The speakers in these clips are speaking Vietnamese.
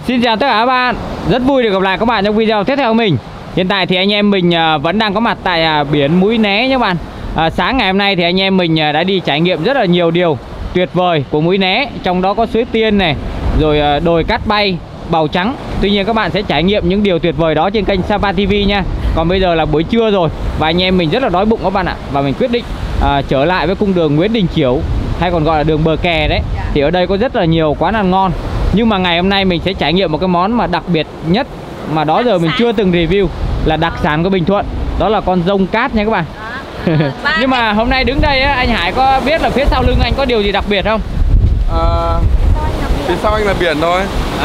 Xin chào tất cả các bạn, rất vui được gặp lại các bạn trong video tiếp theo của mình. Hiện tại thì anh em mình vẫn đang có mặt tại biển Mũi Né nhé các bạn. Sáng ngày hôm nay thì anh em mình đã đi trải nghiệm rất là nhiều điều tuyệt vời của Mũi Né. Trong đó có Suối Tiên này, rồi đồi cát bay, Bào Trắng. Tuy nhiên các bạn sẽ trải nghiệm những điều tuyệt vời đó trên kênh Sapa TV nha. Còn bây giờ là buổi trưa rồi và anh em mình rất là đói bụng các bạn ạ. Và mình quyết định trở lại với cung đường Nguyễn Đình Chiểu, hay còn gọi là đường bờ kè đấy. Thì ở đây có rất là nhiều quán ăn ngon. Nhưng mà ngày hôm nay mình sẽ trải nghiệm một cái món mà đặc biệt nhất mà đó giờ mình chưa từng review, là đặc sản của Bình Thuận. Đó là con rông cát nha các bạn. Nhưng mà hôm nay đứng đây á, anh Hải có biết là phía sau lưng anh có điều gì đặc biệt không? Phía sau anh là biển thôi.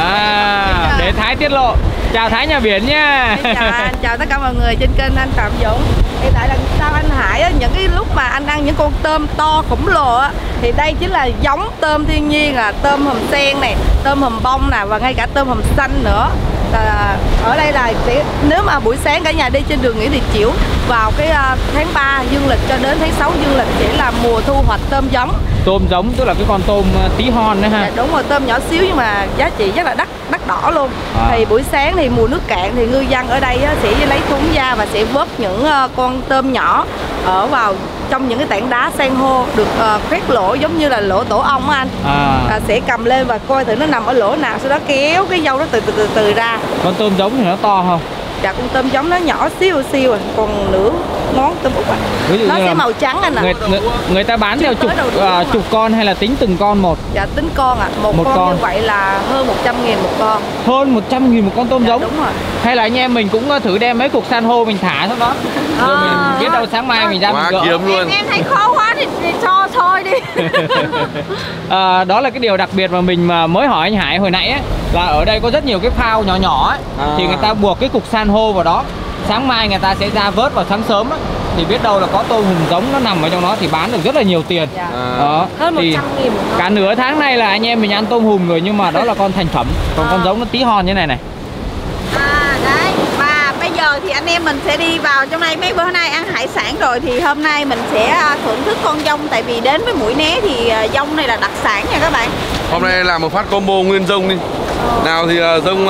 Để Thái tiết lộ. Chào Thái nhà biển nha. Chào anh, chào tất cả mọi người trên kênh anh Phạm Dũng. Hiện tại đằng sau anh Hải á, những cái lúc mà anh ăn những con tôm to khổng lồ á, thì đây chính là giống tôm thiên nhiên, là tôm hùm sen này, tôm hùm bông nè, và ngay cả tôm hùm xanh nữa. Ở đây là nếu mà buổi sáng cả nhà đi trên đường Nguyễn Đình Chiểu vào cái tháng 3 dương lịch cho đến tháng 6 dương lịch sẽ là mùa thu hoạch tôm giống. Tôm giống tức là cái con tôm tí hon đấy ha. Dạ, đúng rồi, tôm nhỏ xíu nhưng mà giá trị rất là đắt đỏ luôn. Thì buổi sáng thì mùa nước cạn thì ngư dân ở đây sẽ lấy thúng ra và sẽ vớt những con tôm nhỏ ở vào trong những cái tảng đá san hô được khoét lỗ giống như là lỗ tổ ong á anh. Sẽ cầm lên và coi thử nó nằm ở lỗ nào, sau đó kéo cái dâu đó từ ra. Con tôm giống thì nó to không? Dạ, con tôm giống nó nhỏ xíu rồi, còn nửa ngón tôm út nó sẽ màu trắng anh ạ. Người ta bán theo chục con hay là tính từng con một? Dạ, tính con ạ. Một con như vậy là hơn 100.000 một con. Hơn 100.000 một con tôm giống? Đúng rồi. Hay là anh em mình cũng thử đem mấy cục san hô mình thả xuống đó, rồi mình biết đâu sáng mai mình ra mình gỡ. Kiếm luôn. Em thấy khó quá thì cho thôi đi. Đó là cái điều đặc biệt mà mình mới hỏi anh Hải hồi nãy ấy, là ở đây có rất nhiều cái phao nhỏ nhỏ ấy, thì người ta buộc cái cục san hô vào đó. Sáng mai người ta sẽ ra vớt vào sáng sớm ấy, thì biết đâu là có tôm hùm giống nó nằm ở trong đó thì bán được rất là nhiều tiền. Đó. Hơn 100.000 một con. Cả nửa tháng nay là anh em mình ăn tôm hùm rồi, nhưng mà đó là con thành phẩm. Còn con giống nó tí hon như này này. Đấy, và bây giờ thì anh em mình sẽ đi vào trong đây. Mấy bữa nay ăn hải sản rồi thì hôm nay mình sẽ thưởng thức con dông. Tại vì đến với Mũi Né thì dông này là đặc sản nha các bạn. Hôm nay làm một phát combo nguyên dông đi. Nào thì dông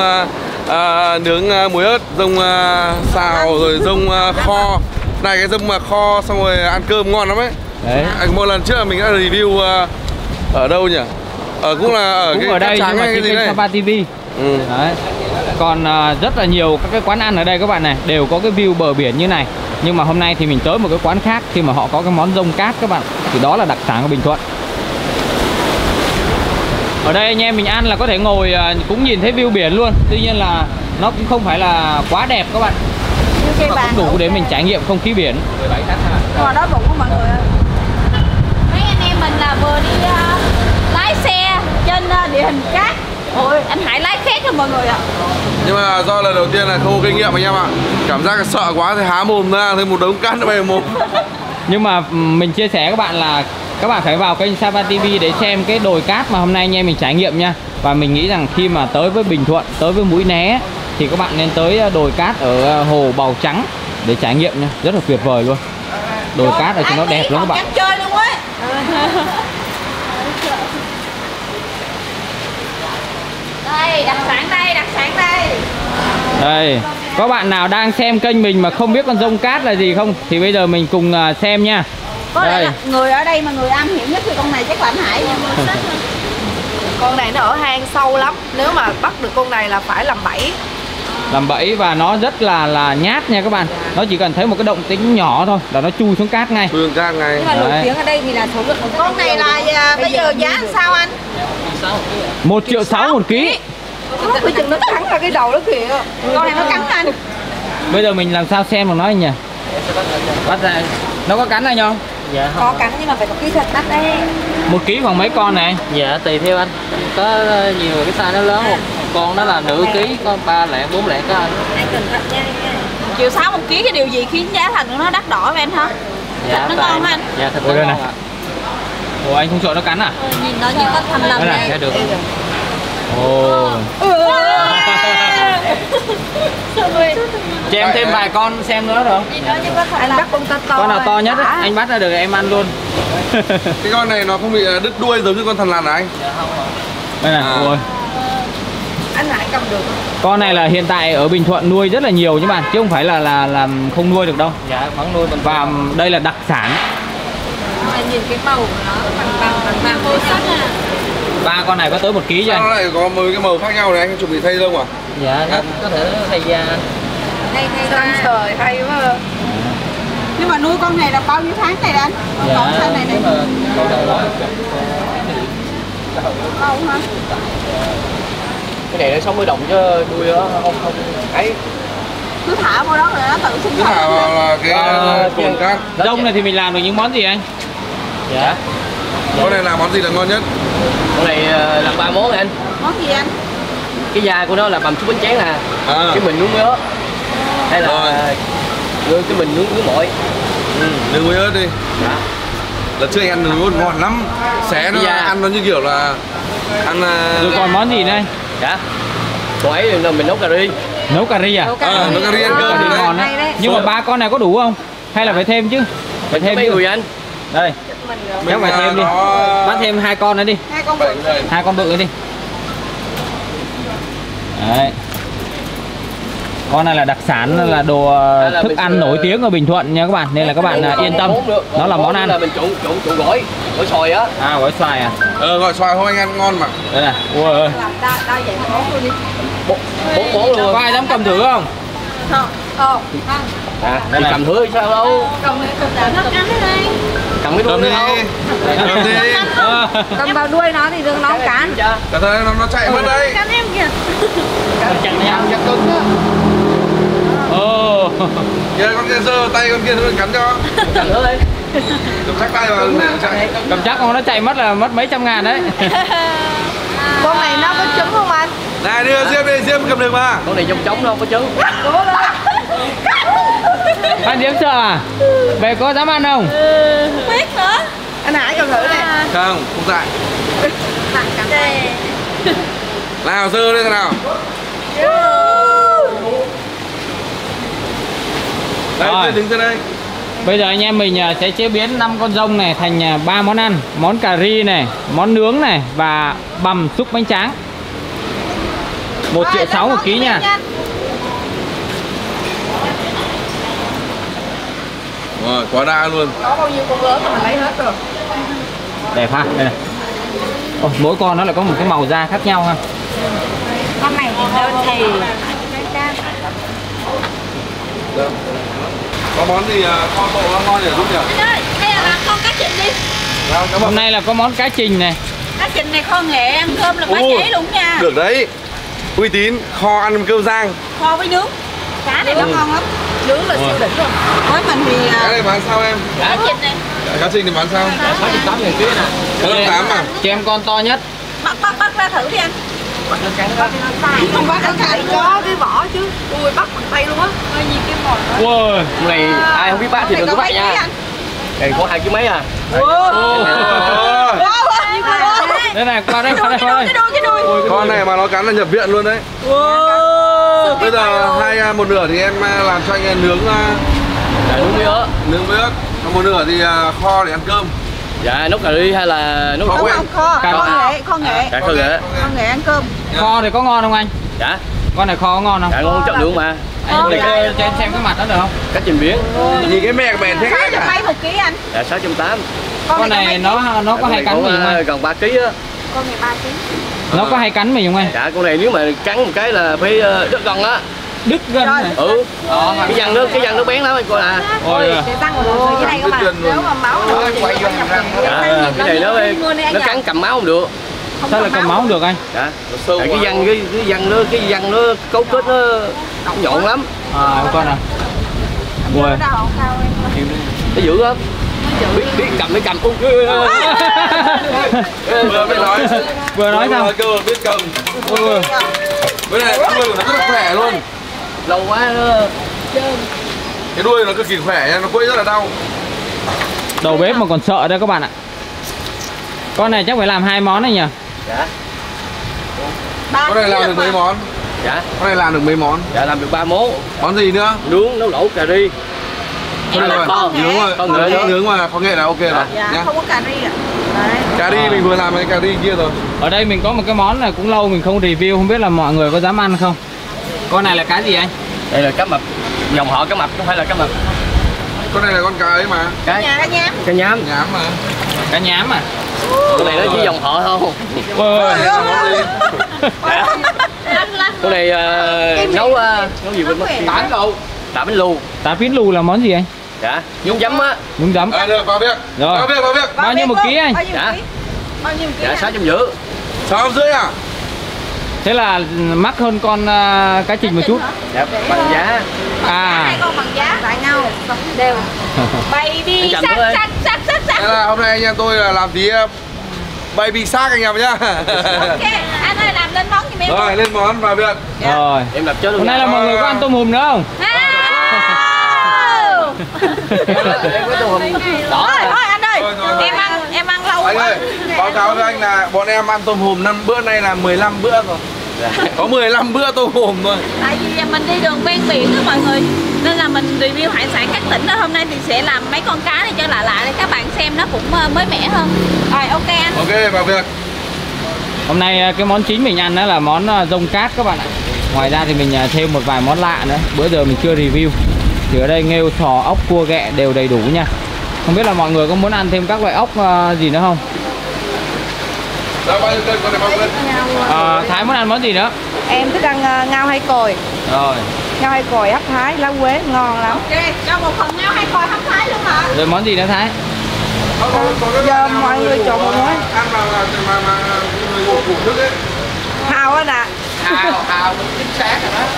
nướng muối ớt, dông xào, rồi dông kho. Này cái dông mà kho xong rồi ăn cơm ngon lắm ấy. Đấy. Một lần trước là mình đã review ở đâu nhỉ? Cũng là ở cũng cái ở đây, trắng nhưng mà trên kênh Sapa TV. Đấy. Còn rất là nhiều các cái quán ăn ở đây các bạn này, đều có cái view bờ biển như này. Nhưng mà hôm nay thì mình tới một cái quán khác, khi mà họ có cái món rông cát các bạn, thì đó là đặc sản của Bình Thuận. Ở đây anh em mình ăn là có thể ngồi cũng nhìn thấy view biển luôn. Tuy nhiên là nó cũng không phải là quá đẹp các bạn, nhưng mà cũng đủ để mình trải nghiệm không khí biển. 17 khách ha. Ngồi đói bụng của mọi người ơi. Mấy anh em mình là vừa đi lái xe trên địa hình cát. Ôi, anh Hải lái khác rồi mọi người ạ. Nhưng mà do lần đầu tiên là không có kinh nghiệm anh em ạ. Cảm giác sợ quá thì há mồm ra, thêm một đống cát nó bay vào mồm. Nhưng mà mình chia sẻ các bạn là các bạn phải vào kênh Sapa TV để xem cái đồi cát mà hôm nay anh em mình trải nghiệm nha. Và mình nghĩ rằng khi mà tới với Bình Thuận, tới với Mũi Né thì các bạn nên tới đồi cát ở hồ Bào Trắng để trải nghiệm nha, rất là tuyệt vời luôn. Đồi cát ở trên nó đẹp lắm các bạn. Chơi luôn ấy. Đây, đặc sản đây, đặc sản đây. Đây, có bạn nào đang xem kênh mình mà không biết con rông cát là gì không? Thì bây giờ mình cùng xem nha. Có lẽ là người ở đây mà người am hiểu nhất thì con này chắc là anh Hải. Con này nó ở hang sâu lắm. Nếu mà bắt được con này là phải làm bẫy. Làm bẫy và nó rất là nhát nha các bạn. Nó chỉ cần thấy một cái động tĩnh nhỏ thôi là nó chui xuống cát ngay. Chui xuống cát ngay. Nhưng mà nổi tiếng ở đây thì là số lượng con này là bây giờ giá sao anh? 1,6 triệu một ký. Bây giờ nó cắn ra cái đầu đó kìa. Con này nó cắn anh. Bây giờ mình làm sao xem được nó nhỉ? Bắt ra. Nó có cắn anh không? Dạ không. Có cắn nhưng mà phải có kỹ thuật đắt đấy. 1 ký khoảng mấy con này? Dạ tùy theo anh. Có nhiều cái size nó lớn, một con đó là nửa ký, có 3 lạng 4 lạng đó anh. Anh cẩn thận nha. 1,6 triệu một ký, cái điều gì khiến giá thành của nó đắt đỏ với anh hả? Dạ, thịt nó ngon hả anh? Dạ thịt nó ngon ạ. Ủa anh không sợ nó cắn à? Nhìn nó như có thầm lầm này. Dạ được. Ồ. Cho em thêm vài con xem nữa được không? Anh bắt con to to. Con nào to nhất ấy, anh bắt ra được em ăn luôn. Cái con này nó không bị đứt đuôi giống như con thằn lằn hả anh? Dạ không ạ. Đây này, ôi. Anh Hải cầm được. Con này là hiện tại ở Bình Thuận nuôi rất là nhiều chứ bạn, chứ không phải là không nuôi được đâu. Dạ vẫn nuôi bình Và đây là đặc sản. Nhìn cái màu của nó bằng màu sắc à. Ba con này có tới 1 kg cho Sao nó anh. lại có 10 cái màu khác nhau này, anh chuẩn bị thay lông à? Dạ nó có thể thay da. Hay trời hay quá. Nhưng mà nuôi con này là bao nhiêu tháng này anh? Dạ Con sao này nếu mà đầu đầu đó lâu hả? cái này nó 60 đồng chứ nuôi nó không ấy. Cứ thả vào đó rồi nó tự sinh Cứ thả vào là cái cồn cát. Rông này thì mình làm được những món gì anh? Dạ Con này làm món gì là ngon nhất? con này làm 3 món này anh. Món gì anh? Cái da của nó là bằm chút bánh tráng nè, cái mình nướng muối ớt hay là cái mình nướng muối mội. Nướng muối ớt đi. Dạ. Lần trước anh ăn nướng muối ớt ngon lắm. Xé nó Dạ. ăn nó như kiểu là ăn Rồi còn món gì nữa anh? Dạ. Còn ấy là mình nấu cà ri. Nấu cà ri à? nấu cà ri ăn cơm Cà ri thì ngon đấy. đấy. Nhưng mà 3 con này có đủ không? Hay là phải thêm chứ? Phải thêm mấy chứ. người anh. Đây. Chắc phải thêm đi. Bắt thêm 2 con nữa đi. 2 con bự. 2 con bự nữa đi. Đấy. Con này là đặc sản, là đồ thức ăn nổi tiếng ở Bình Thuận nha các bạn, nên là các bạn yên tâm, nó là món ăn. Là mình trộn gỏi xoài á. À, gói xoài à? Gọi xoài thôi anh ăn ngon mà. Đây này. Ui ơi. Làm đa dạng món luôn đi. 4 món luôn. Có ai dám cầm thử không? À, thì cầm thử sao đâu. Cầm cái đây. Cầm cái đuôi Cầm đi. đâu. Cầm đi. Cầm vào đuôi nó thì đừng nóng cán. Cả thời nó chạy mất đấy. Cán em kìa. Chặt nhau chắc cứng á. Ồ. Giờ con kia giơ tay con kia nó cắn cho. Cầm thử đi. Cầm chắc tay vào để nó chạy. Cầm chắc không, nó chạy mất là mất mấy trăm ngàn đấy. Con này nó có trứng không anh? Này đưa Diêm đi, Diêm cầm được mà. Con này trong trống đâu có trứng. Anh Diễm sợ à? Về có dám ăn không? Biết nữa. Anh Hải cầm thử này. Không dại. Tặng cầm đây. Nào giơ lên thế nào. Rồi. Đây, đứng ra đây. Bây giờ anh em mình sẽ chế biến 5 con rông này thành 3 món ăn. Món cà ri này, món nướng này và bằm xúc bánh tráng. 1,6 triệu 1 ký nha. Rồi, quá đa luôn. Có bao nhiêu con lớn mà mình lấy hết rồi. Đẹp ha, đây này. Ồ, mỗi con nó lại có một cái màu da khác nhau ha. Con này thì đơn thì Có món gì kho tộ ngon nhỉ giúp nhỉ? anh ơi, hay là làm con cá trình đi. Hôm nay là có món cá trình này. Cá trình này kho nghệ ăn cơm là bá cháy luôn nha. Được đấy. Uy tín, kho ăn cơm rang. Kho với nướng. Cá này nó ngon lắm. Nướng là siêu đỉnh rồi. Với mình thì Cái này bán sao em? cá trình này Cá trình thì bán sao? 68.000 ký nè. 68 à? Cho em con to nhất. bắt ra thử đi anh. Không bắt anh Hải có cái vỏ chứ. Ui bắt bằng tay luôn á. Hơi gì cái mồi đó. Wow. Con này ai không biết bắt thì đừng có bắt nha. Này có 2 kg mấy à. Đây này, qua đây, qua đây, qua đây. Cái đuôi. Con này mà nó cắn là nhập viện luôn đấy. Bây giờ 2 một nửa thì em làm cho anh nướng Nướng muối ớt. nướng với ớt. Còn một nửa thì kho để ăn cơm. Dạ nấu cà ri hay là nấu Kho lẩu? quen. Kho nghệ. Kho nghệ. Kho nghệ ăn cơm. Kho thì có ngon không anh? Dạ. Con này kho có ngon không? Dạ ngon chọn nướng mà. Anh cho em xem cái mặt đó được không? Cách trình biến. Nhìn cái mẹ bèn thế khác à? Mấy 1 ký anh? Dạ 680. Con này nó có hay cắn mình không anh? Gần 3 kg á. Con này 3 ký. Nó có hay cắn mình không anh? Dạ con này nếu mà cắn một cái là phải đứt gân á. Đứt gân này. Ừ. Cái răng nó bén lắm anh coi à. Ôi, Cái răng của nó dưới đây các bạn. Nếu mà máu nó quay vô răng. Dạ, cái này nó cắn cầm máu không được. sao lại cầm máu không được anh? Dạ. Tại cái răng nó cấu kết nó nhọn lắm. À, con này. Ui. Nó dữ lắm. Biết cầm mới cầm. Vừa mới nói. Vừa nói sao? Cơ biết cầm. Ui. Cái này đuôi của nó rất là khỏe luôn. Lâu quá nó Cái đuôi nó cực kỳ khỏe nha, nó quẫy rất là đau. Đầu bếp mà còn sợ đây các bạn ạ. Con này chắc phải làm 2 món này nhỉ? dạ. Con này làm được mấy món? Dạ. Con này làm được mấy món? Dạ làm được 3 món. Món gì nữa? Nướng, nấu lẩu, cà ri. Thôi được rồi, nướng mà, con ngựa nữa. nướng mà có nghệ là ok rồi Dạ, nhá. không có cà ri ạ. Đấy. Cà ri mình vừa làm cái cà ri kia rồi. Ở đây mình có một cái món này cũng lâu mình không review, không biết là mọi người có dám ăn không. Con này là cá gì anh? Đây là cá mập, dòng họ cá mập, không phải là cá mập. Con này là con cá ấy mà. Cá nhám. Cá nhám. Nhám mà. Cá nhám à? Con này nó chỉ dòng họ thôi. Ôi, Đây là món gì? Con này nấu gì quên mất. tán lù. Tả bánh lu. Tá pín lù là món gì anh? Dạ, nhúng giấm á. Nhúng giấm. Được, vào việc. Rồi. Vào việc. Bao nhiêu một ký anh? Dạ. Bao nhiêu một ký? Dạ, 650. 650 à? Thế là mắc hơn con cá trình một chút. Dạ, bằng giá. Hai con bằng giá lại nhau đều. Baby Anh sắc Trần sắc sắc sắc sắc. Thế là hôm nay anh em tôi là làm tí baby shark anh em nhá. Ok, anh ơi làm lên món giùm em. Rồi, lên món vào việc. Rồi. Em đập chết luôn. Hôm nay là mọi người có ăn tôm hùm nữa không? Em có tôm hùm đỏ. Thôi anh ơi, Rồi. em ăn lâu Anh quá. ơi, báo cáo với anh là bọn em ăn tôm hùm bữa nay là 15 bữa rồi. Có 15 bữa tôm hùm thôi. Tại vì mình đi đường ven biển đó mọi người, nên là mình review hải sản các tỉnh đó. Hôm nay thì sẽ làm mấy con cá này cho lạ lạ để các bạn xem nó cũng mới mẻ hơn. Rồi ok anh. Ok, vào việc. Hôm nay cái món chính mình ăn đó là món rông cát các bạn ạ. Ngoài ra thì mình thêm một vài món lạ nữa. Bữa giờ mình chưa review. Thì ở đây nghêu, sò, ốc, cua, ghẹ đều đầy đủ nha. Không biết là mọi người có muốn ăn thêm các loại ốc gì nữa không? Đó, bao nhiêu cân, con này bao nhiêu cân? Thái muốn ăn món gì nữa? Em thích ăn ngao hay còi. Rồi. Ngao hay còi hấp thái lá quế ngon lắm. Ok, cho một phần ngao hay coi hấp thái luôn hả? Rồi món gì nữa Thái? Giờ mọi người chọn một món. Ăn mà người ngủ thức ấy. Hào á nè. Hào chính xác rồi đó.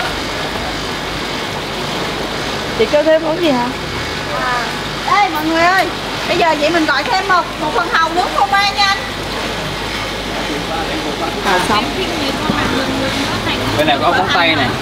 Chị kêu thêm món gì hả? Ê mọi người ơi, bây giờ vậy mình gọi thêm một phần hàu nướng phô mai nha anh. Hào sống. Bên này có ốc móng tay này.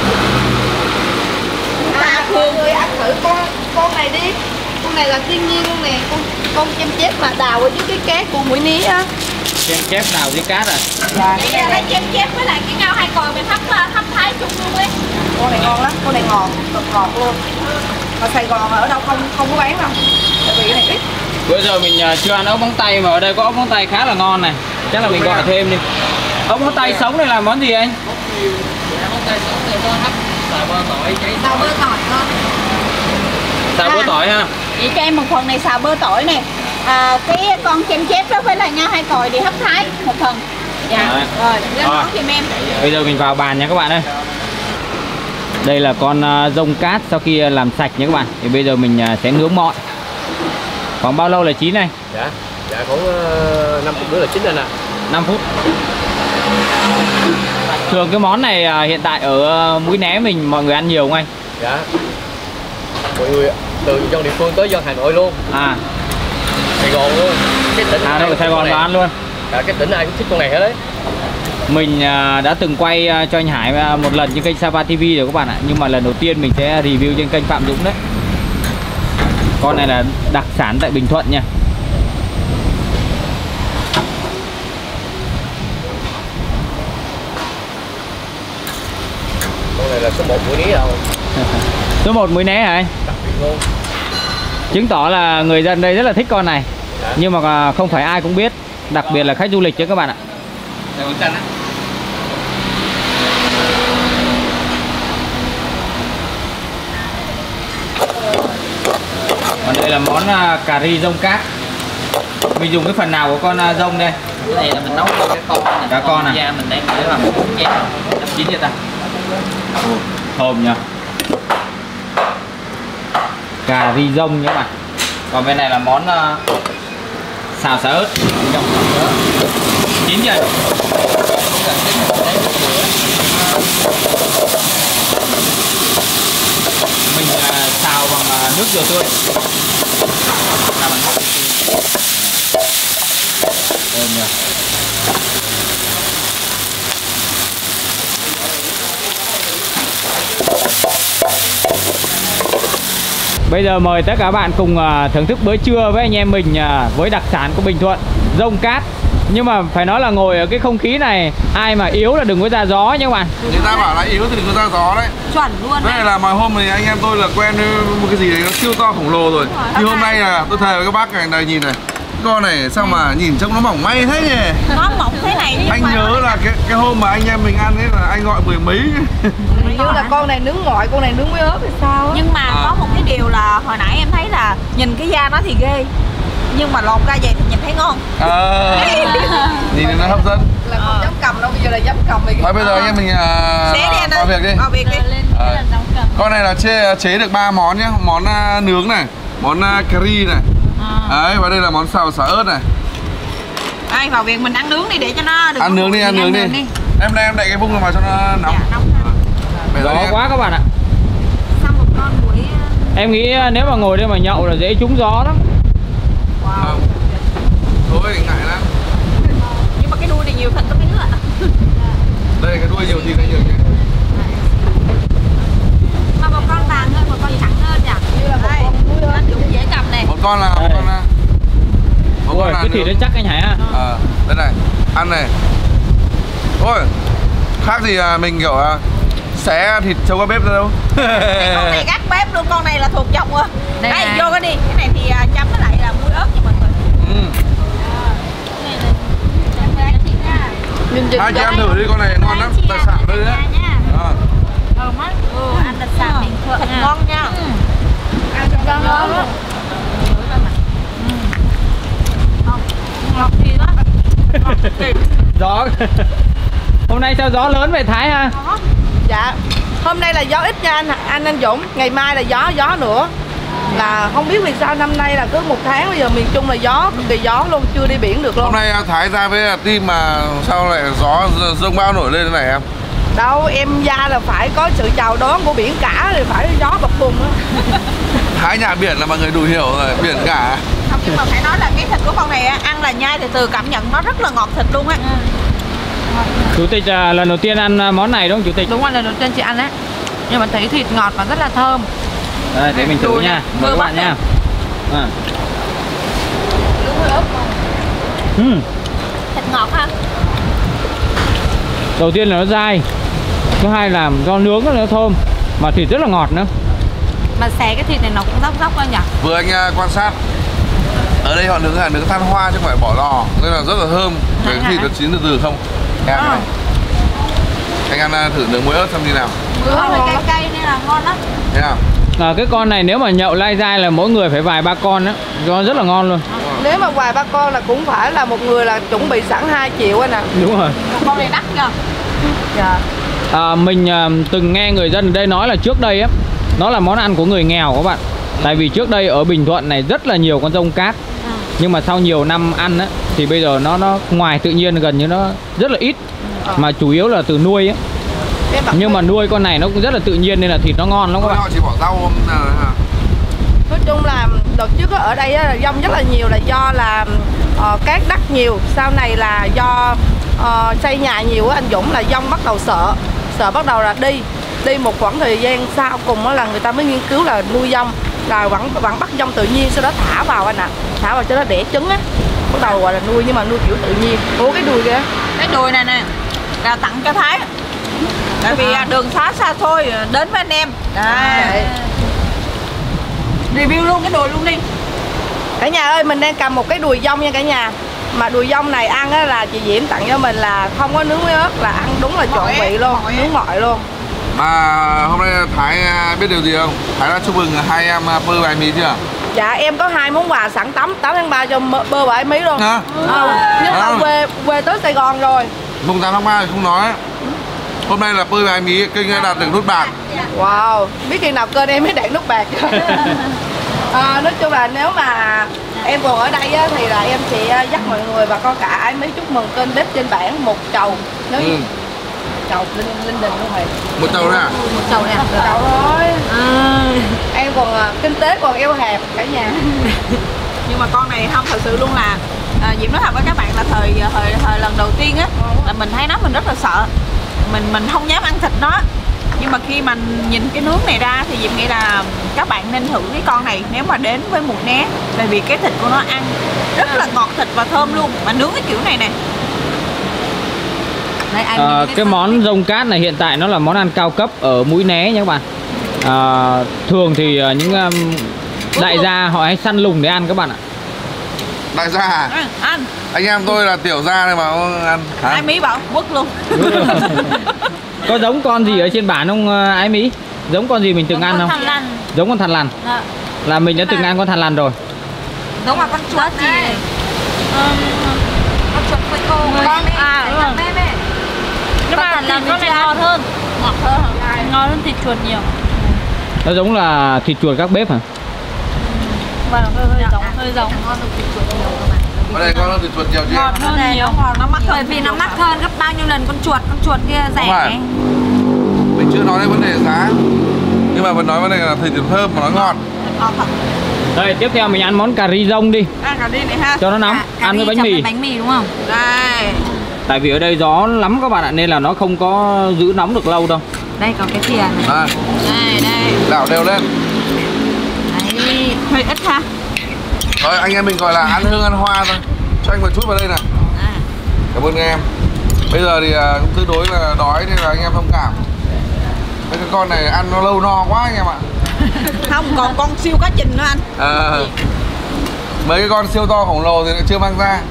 Mọi người ăn thử con này đi. Con này là thiên nhiên luôn nè. Con chim chép mà đào ở dưới cái cát của mũi ní á. Chém chép đào dưới cát à? Dạ. Vậy là lấy chém chép với lại cái ngao hai còi mình hấp thái chung luôn ấy. Con này ngon lắm, con này ngọt, cực ngọt luôn. Ở Sài Gòn ở đâu không có bán đâu. Tại vì cái này ít. Bữa giờ mình chưa ăn ốc móng tay mà ở đây có ốc móng tay khá là ngon này. Chắc là mình gọi thêm đi. Ốc móng tay sống này là món gì anh? Món tay sống này có hấp xào bơ tỏi cháy. Xào bơ tỏi thôi. Xào bơ tỏi ha. Vậy cho em một phần này xào bơ tỏi nè. Cái con chém chép đó với lại ngao hai còi đi hấp thái một phần. Dạ. Rồi, lên món giùm em. Bây giờ mình vào bàn nha các bạn ơi. Đây là con rông cát sau khi làm sạch nha các bạn. Thì bây giờ mình sẽ nướng mọi. Khoảng bao lâu là chín này? Dạ, khoảng 50 bữa là chín rồi nè. 5 phút. Thường cái món này hiện tại ở Mũi Né mình mọi người ăn nhiều không anh? Dạ. Mọi người từ dân địa phương tới dân Hà Nội luôn. À, Sài Gòn luôn. Cái tỉnh đây ở Sài Gòn vào ăn luôn. Dạ, cái tỉnh ai cũng thích con này hết đấy. Mình đã từng quay cho anh Hải một lần trên kênh Sapa TV rồi các bạn ạ. Nhưng mà lần đầu tiên mình sẽ review trên kênh Phạm Dũng đấy. Con này là đặc sản tại Bình Thuận nha. Con này là số 1 Mũi Né rồi. Số 1 Mũi Né hả anh? Đặc biệt luôn. Chứng tỏ là người dân đây rất là thích con này. Dạ. Nhưng mà không phải ai cũng biết. Đặc biệt là khách du lịch chứ các bạn ạ. Đây con xanh á. Còn đây là món cà ri rông cát. Mình dùng cái phần nào của con rông đây? Cái này là mình nấu con cá con này. Cá con à? Da mình đem để làm chén. Đắp chín cho ta. Thơm nhỉ. Cà ri rông nhé các bạn. Còn bên này là món xào xả ớt. Chín chưa? Mình xào bằng nước dừa tươi. Xào bằng nước dừa tươi. Thơm nhỉ. Bây giờ mời tất cả các bạn cùng thưởng thức bữa trưa với anh em mình với đặc sản của Bình Thuận, rông cát. Nhưng mà phải nói là ngồi ở cái không khí này, ai mà yếu là đừng có ra gió nhé các bạn. Người ta bảo là yếu thì đừng có ra gió đấy. Chuẩn luôn. Đây là mà hôm này anh em tôi là quen một cái gì đấy nó siêu to khổng lồ rồi. Thì hôm nay là tôi thề với các bác này nhìn này. Con này sao mà nhìn trông nó mỏng may thế nhỉ? Nó mỏng thế này nhưng anh mà nhớ là cái hôm mà anh em mình ăn ấy là anh gọi 10 mấy. Hình như là con này nướng ngoại, con này nướng với ớt thì sao á. nhưng mà có một cái điều là hồi nãy em thấy là nhìn cái da nó thì ghê, nhưng mà lột ra vậy thì nhìn thấy ngon. Nhìn nó hấp dẫn. Là không dám cầm đâu, bây giờ là dám cầm thì. Thôi bây giờ anh em mình Xé đi anh vào ơi. việc đi. Vào việc đi. Con này là chế được 3 món nhé. Món nướng này, món curry này. Đấy, và đây là món xào xả ớt này. Ai vào việc mình ăn nướng đi để cho nó đừng Ăn nướng đi, ăn nướng đi. Em đây em đậy cái vung vào cho nó nóng. Dạ, nóng ha. Gió quá các bạn ạ. Xong một con muỗi. Em nghĩ nếu mà ngồi đây mà nhậu là dễ trúng gió lắm. Wow. Thôi ngại lắm. Nhưng mà cái đuôi này nhiều thịt lắm mấy đứa ạ. Đây cái đuôi nhiều thịt này nhiều nhỉ. Mà một con vàng hơn, một con trắng hơn nhỉ. Như là một Đây, con muối ớt. anh cũng dễ cầm này. Một con là một Đây. con là một Ôi, con là cái thịt nướng. nó chắc anh Hải ha. Đây này, ăn này. Ôi, khác gì mình kiểu xé thịt trâu qua bếp ra đâu. Con này gác bếp luôn, con này là thuộc dòng rồi. Đây Đây, này. vô cái đi. Cái này thì chấm với lại là muối ớt nha mọi người. Hai chị em thử đi, con này ngon lắm, đặc sản đây đấy. Ăn đặc sản mình thịt ngon nha. Ăn cho ngon lắm. Ngọt thì đó. Gió. Hôm nay sao gió lớn vậy Thái ha? Dạ. Hôm nay là gió ít nha anh Dũng. Ngày mai là gió nữa. Là không biết vì sao năm nay là cứ 1 tháng bây giờ miền Trung là gió, cực kỳ gió luôn, chưa đi biển được luôn. Hôm nay Thái ra với team mà sao lại gió rông bão nổi lên thế này em? Đâu, em ra là phải có sự chào đón của biển cả thì phải gió bập bùng á. Thái nhà biển là mọi người đủ hiểu rồi, biển cả. Không, nhưng mà phải nói là cái thịt của con này ăn là nhai từ từ cảm nhận nó rất là ngọt thịt luôn á. Chủ tịch lần đầu tiên ăn món này đúng không Chủ tịch? Đúng rồi, lần đầu tiên chị ăn đấy. Nhưng mà thấy thịt ngọt và rất là thơm. Đây, để mình thử nha, mời các bạn nha. Thịt ngọt ha. Đầu tiên là nó dai, thứ hai là do nướng nó thơm, mà thịt rất là ngọt nữa. Mà xé cái thịt này nó cũng dốc thôi nhỉ? Vừa anh quan sát, ở đây họ nướng là nướng than hoa chứ không phải bỏ lò, nên là rất là thơm. Cái thịt nó chín từ từ không? Em này. Anh ăn thử nướng muối ớt xem như nào. Muối ớt hơi cay cay nên là ngon lắm. Thế nào? Cái con này nếu mà nhậu lai dai là mỗi người phải vài ba con đó, do rất là ngon luôn. Nếu mà vài ba con là cũng phải là một người là chuẩn bị sẵn 2 triệu anh ạ. Đúng rồi. Con này đắt nha. Dạ. Mình từng nghe người dân ở đây nói là trước đây á, nó là món ăn của người nghèo các bạn. Tại vì trước đây ở Bình Thuận này rất là nhiều con rông cát. Nhưng mà sau nhiều năm ăn á thì bây giờ nó ngoài tự nhiên gần như nó rất là ít, mà chủ yếu là từ nuôi á. Nhưng mà nuôi con này nó cũng rất là tự nhiên nên là thịt nó ngon lắm các bạn. Họ chỉ bỏ rau hả? Nói chung là đợt trước ở đây là dông rất là nhiều là do là cát đắt nhiều. Sau này là do xây nhà nhiều á anh Dũng, là dông bắt đầu sợ bắt đầu là đi một khoảng thời gian sau cùng đó là người ta mới nghiên cứu là nuôi dông, là vẫn bắt dông tự nhiên, sau đó thả vào anh ạ, thả vào cho nó đẻ trứng á, bắt đầu gọi là nuôi, nhưng mà nuôi kiểu tự nhiên. Ủa cái đùi kìa, Cái đùi này nè là tặng cho Thái. Tại vì đường xá xa xôi đến với anh em. Đây. Review luôn cái đùi luôn đi. cả nhà ơi, mình đang cầm một cái đùi dông nha cả nhà. Mà đùi dông này ăn á là chị Diễm tặng cho mình là không có nướng với ớt, là ăn đúng là trọn vị luôn, nướng mọi luôn. Mà hôm nay Thái biết điều gì không? Thái đã chúc mừng hai em bơ vài mí chưa? Dạ em có 2 món quà sẵn 8 tháng 3 cho bơ bãi mí luôn. Hả? Nhưng mà về tới Sài Gòn rồi. Mùng 8 tháng 3 thì không nói. Hôm nay là bơ vài mí kênh đạt được nút bạc. Wow, biết khi nào kênh em mới đạt nút bạc. Nói chung là nếu mà em còn ở đây á, thì là em sẽ dắt mọi người và con cả ái mấy chúc mừng kênh bếp trên bảng một chầu. Nếu chầu linh đình luôn rồi. Một chầu nè. Một chầu nè. Một chầu thôi. Em còn kinh tế còn eo hẹp cả nhà. Nhưng mà con này không, thật sự luôn là Diễm nói thật với các bạn là thời lần đầu tiên á là mình thấy nó mình rất là sợ, mình không dám ăn thịt nó. Nhưng mà khi mà nhìn cái nướng này ra thì Diệp nghĩ là các bạn nên thử cái con này nếu mà đến với Mũi Né. Tại vì cái thịt của nó ăn rất là ngọt thịt và thơm luôn. Mà nướng cái kiểu này nè. Đây, cái món rông cát này hiện tại nó là món ăn cao cấp ở Mũi Né nha các bạn. Thường thì những đại gia họ hay săn lùng để ăn các bạn ạ. Đại gia à? Ăn. Anh em tôi là tiểu gia này mà ăn. Ái Mí bảo quất luôn. Có giống con gì ở trên bản không Ái Mí? Giống con gì mình từng ăn không? Thằn lằn. Giống con thằn lằn. Là mình đã từng ăn con thằn lằn rồi. Giống là con chuột này. Con chuột quay cô. Con nhưng mà thằn lằn con này ngon hơn. Ngọt hơn. Ngon hơn thịt chuột nhiều. Nó giống là thịt chuột các bếp hả? Vâng, hơi giống ngon hơn thịt chuột nhiều các bạn. Ở đây ngon hơn thịt chuột nhiều chứ? Ngọt hơn nhiều, nó mắc hơn vì nó mắc hơn gấp bao nhiêu lần con chuột kia rẻ này. Mình chưa nói đến vấn đề giá, nhưng mà vẫn nói vấn đề là thịt thơm mà nó ngọt. Ngọt thật. Đây, tiếp theo mình ăn món cà ri rông đi. Ăn cà ri này ha. Cho nó nóng, ăn với bánh mì. Bánh mì đúng không? Đây. Tại vì ở đây gió lắm các bạn ạ, nên là nó không có giữ nóng được lâu đâu. Đây có cái thìa này. Đây. Đảo đều lên. Đấy, hơi ít ha. Rồi anh em mình gọi là ăn hương ăn hoa thôi. Cho anh một chút vào đây này. Cảm ơn anh em. Bây giờ thì cũng tương đối là đói nên là anh em thông cảm. Mấy cái con này ăn nó lâu no quá anh em ạ. Không, còn con siêu cá trình nữa anh. Mấy cái con siêu to khổng lồ thì chưa mang ra.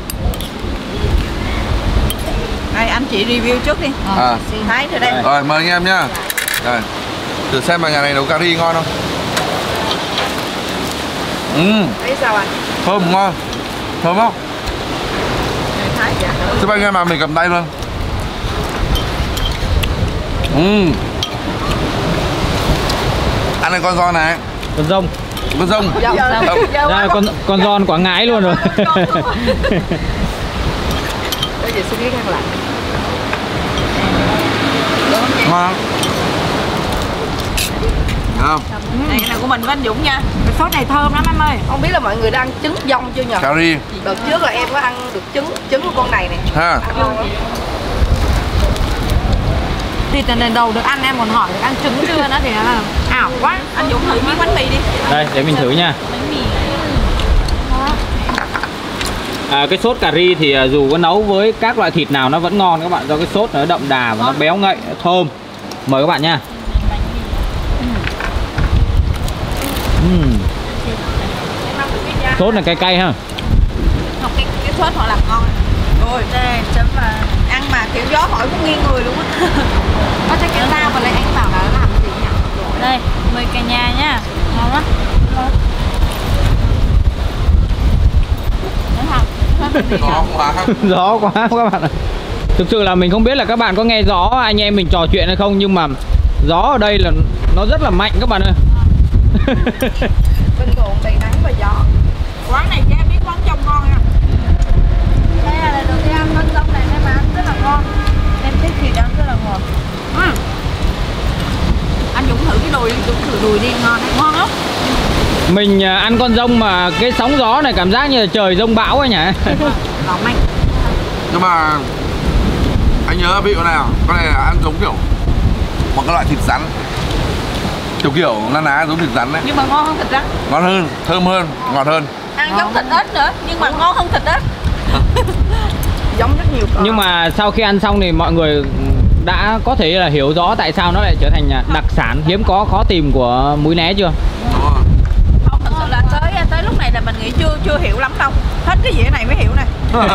Đây anh chị review trước đi. Thấy rồi đây. Rồi mời anh em nhá. Rồi. Thử xem là nhà này nấu cà ri ngon không. Thấy sao anh? Thơm ngon. Thơm không? Thái dạ. Chứ anh em mà mình cầm tay luôn. Ăn này con giòn này. Con rông. Con rông. Đây, con giòn Quảng Ngãi luôn rồi. Bây giờ xin biết các bạn. Ngon. Không? Này cái này của mình với anh Dũng nha. Cái sốt này thơm lắm em ơi. Không biết là mọi người đã ăn trứng dông chưa nhỉ? Cà ri. Đợt trước là em có ăn được trứng của con này nè. Ha. Thịt lần đầu được ăn em còn hỏi được ăn trứng chưa nữa thì là ảo quá. Anh Dũng thử miếng bánh mì đi. Đây, để mình thử nha. Bánh mì. Cái sốt cà ri thì dù có nấu với các loại thịt nào nó vẫn ngon các bạn, do cái sốt nó đậm đà và nó béo ngậy, thơm. Mời các bạn nha. Sốt này cay cay ha. Học cái sốt họ làm ngon. Rồi, đây chấm mà ăn mà kiểu gió hỏi cũng nghiêng người luôn á. Có chắc cái dao mà lấy anh bảo là làm gì nhỉ? Đây, mời cả nhà nhá. Ngon lắm. Gió quá. Gió quá các bạn ạ. Thực sự là mình không biết là các bạn có nghe gió anh em mình trò chuyện hay không, nhưng mà gió ở đây là nó rất là mạnh các bạn ơi. Bình Thuận đầy nắng và gió. Quán này em biết quán trong ngon nha. Đây là lần đầu tiên ăn con rông này em ăn rất là ngon. Em thích thịt ăn rất là ngon. Anh Dũng thử cái đùi đi, Dũng thử đùi đi, ngon đấy. Ngon lắm. Mình ăn con rông mà cái sóng gió này cảm giác như là trời rông bão ấy nhỉ. Ngon mạnh. Nhưng mà anh nhớ vị con nào? Con này là ăn giống kiểu một cái loại thịt rắn. Kiểu na ná giống thịt rắn đấy. Nhưng mà ngon hơn thịt rắn. Ngon hơn, thơm hơn, ngọt hơn. Ăn giống thịt ếch nữa, nhưng mà ngon hơn thịt ếch. Giống rất nhiều con. Nhưng mà sau khi ăn xong thì mọi người đã có thể là hiểu rõ tại sao nó lại trở thành đặc sản hiếm có khó tìm của Mũi Né chưa? Không, thật sự là tới lúc này là mình nghĩ chưa hiểu lắm đâu. Hết cái dĩa này mới hiểu này.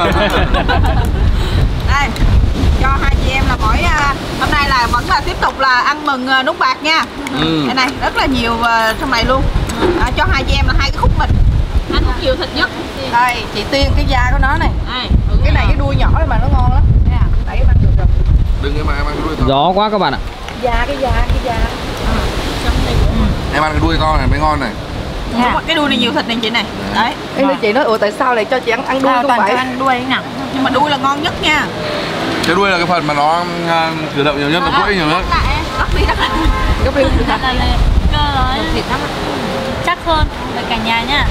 Đây, cho hai chị em là hôm nay là vẫn là tiếp tục là ăn mừng nút bạc nha. Cái này rất là nhiều trong này luôn. Cho hai chị em là hai cái khúc mình. Ăn khúc nhiều thịt nhất. Đây, chị Tiên cái da của nó này. Cái này cái đuôi nhỏ này mà nó ngon lắm. Đấy em ăn được rồi. Đừng em ăn cái đuôi to. Gió quá các bạn ạ. Cái da. Em ăn cái đuôi to này mới ngon này. Cái đuôi này nhiều thịt này chị này. Đấy. Em chị nói tại sao lại cho chị ăn đuôi không vậy? Ăn đuôi nè. Nhưng mà đuôi là ngon nhất nha. Cái đuôi là cái phần mà nó cử động nhiều nhất, nó quẫy nhiều nhất. Đắp đi. Gấp đi. Cơ rồi. Thịt lắm. Chắc hơn với cả nhà nha.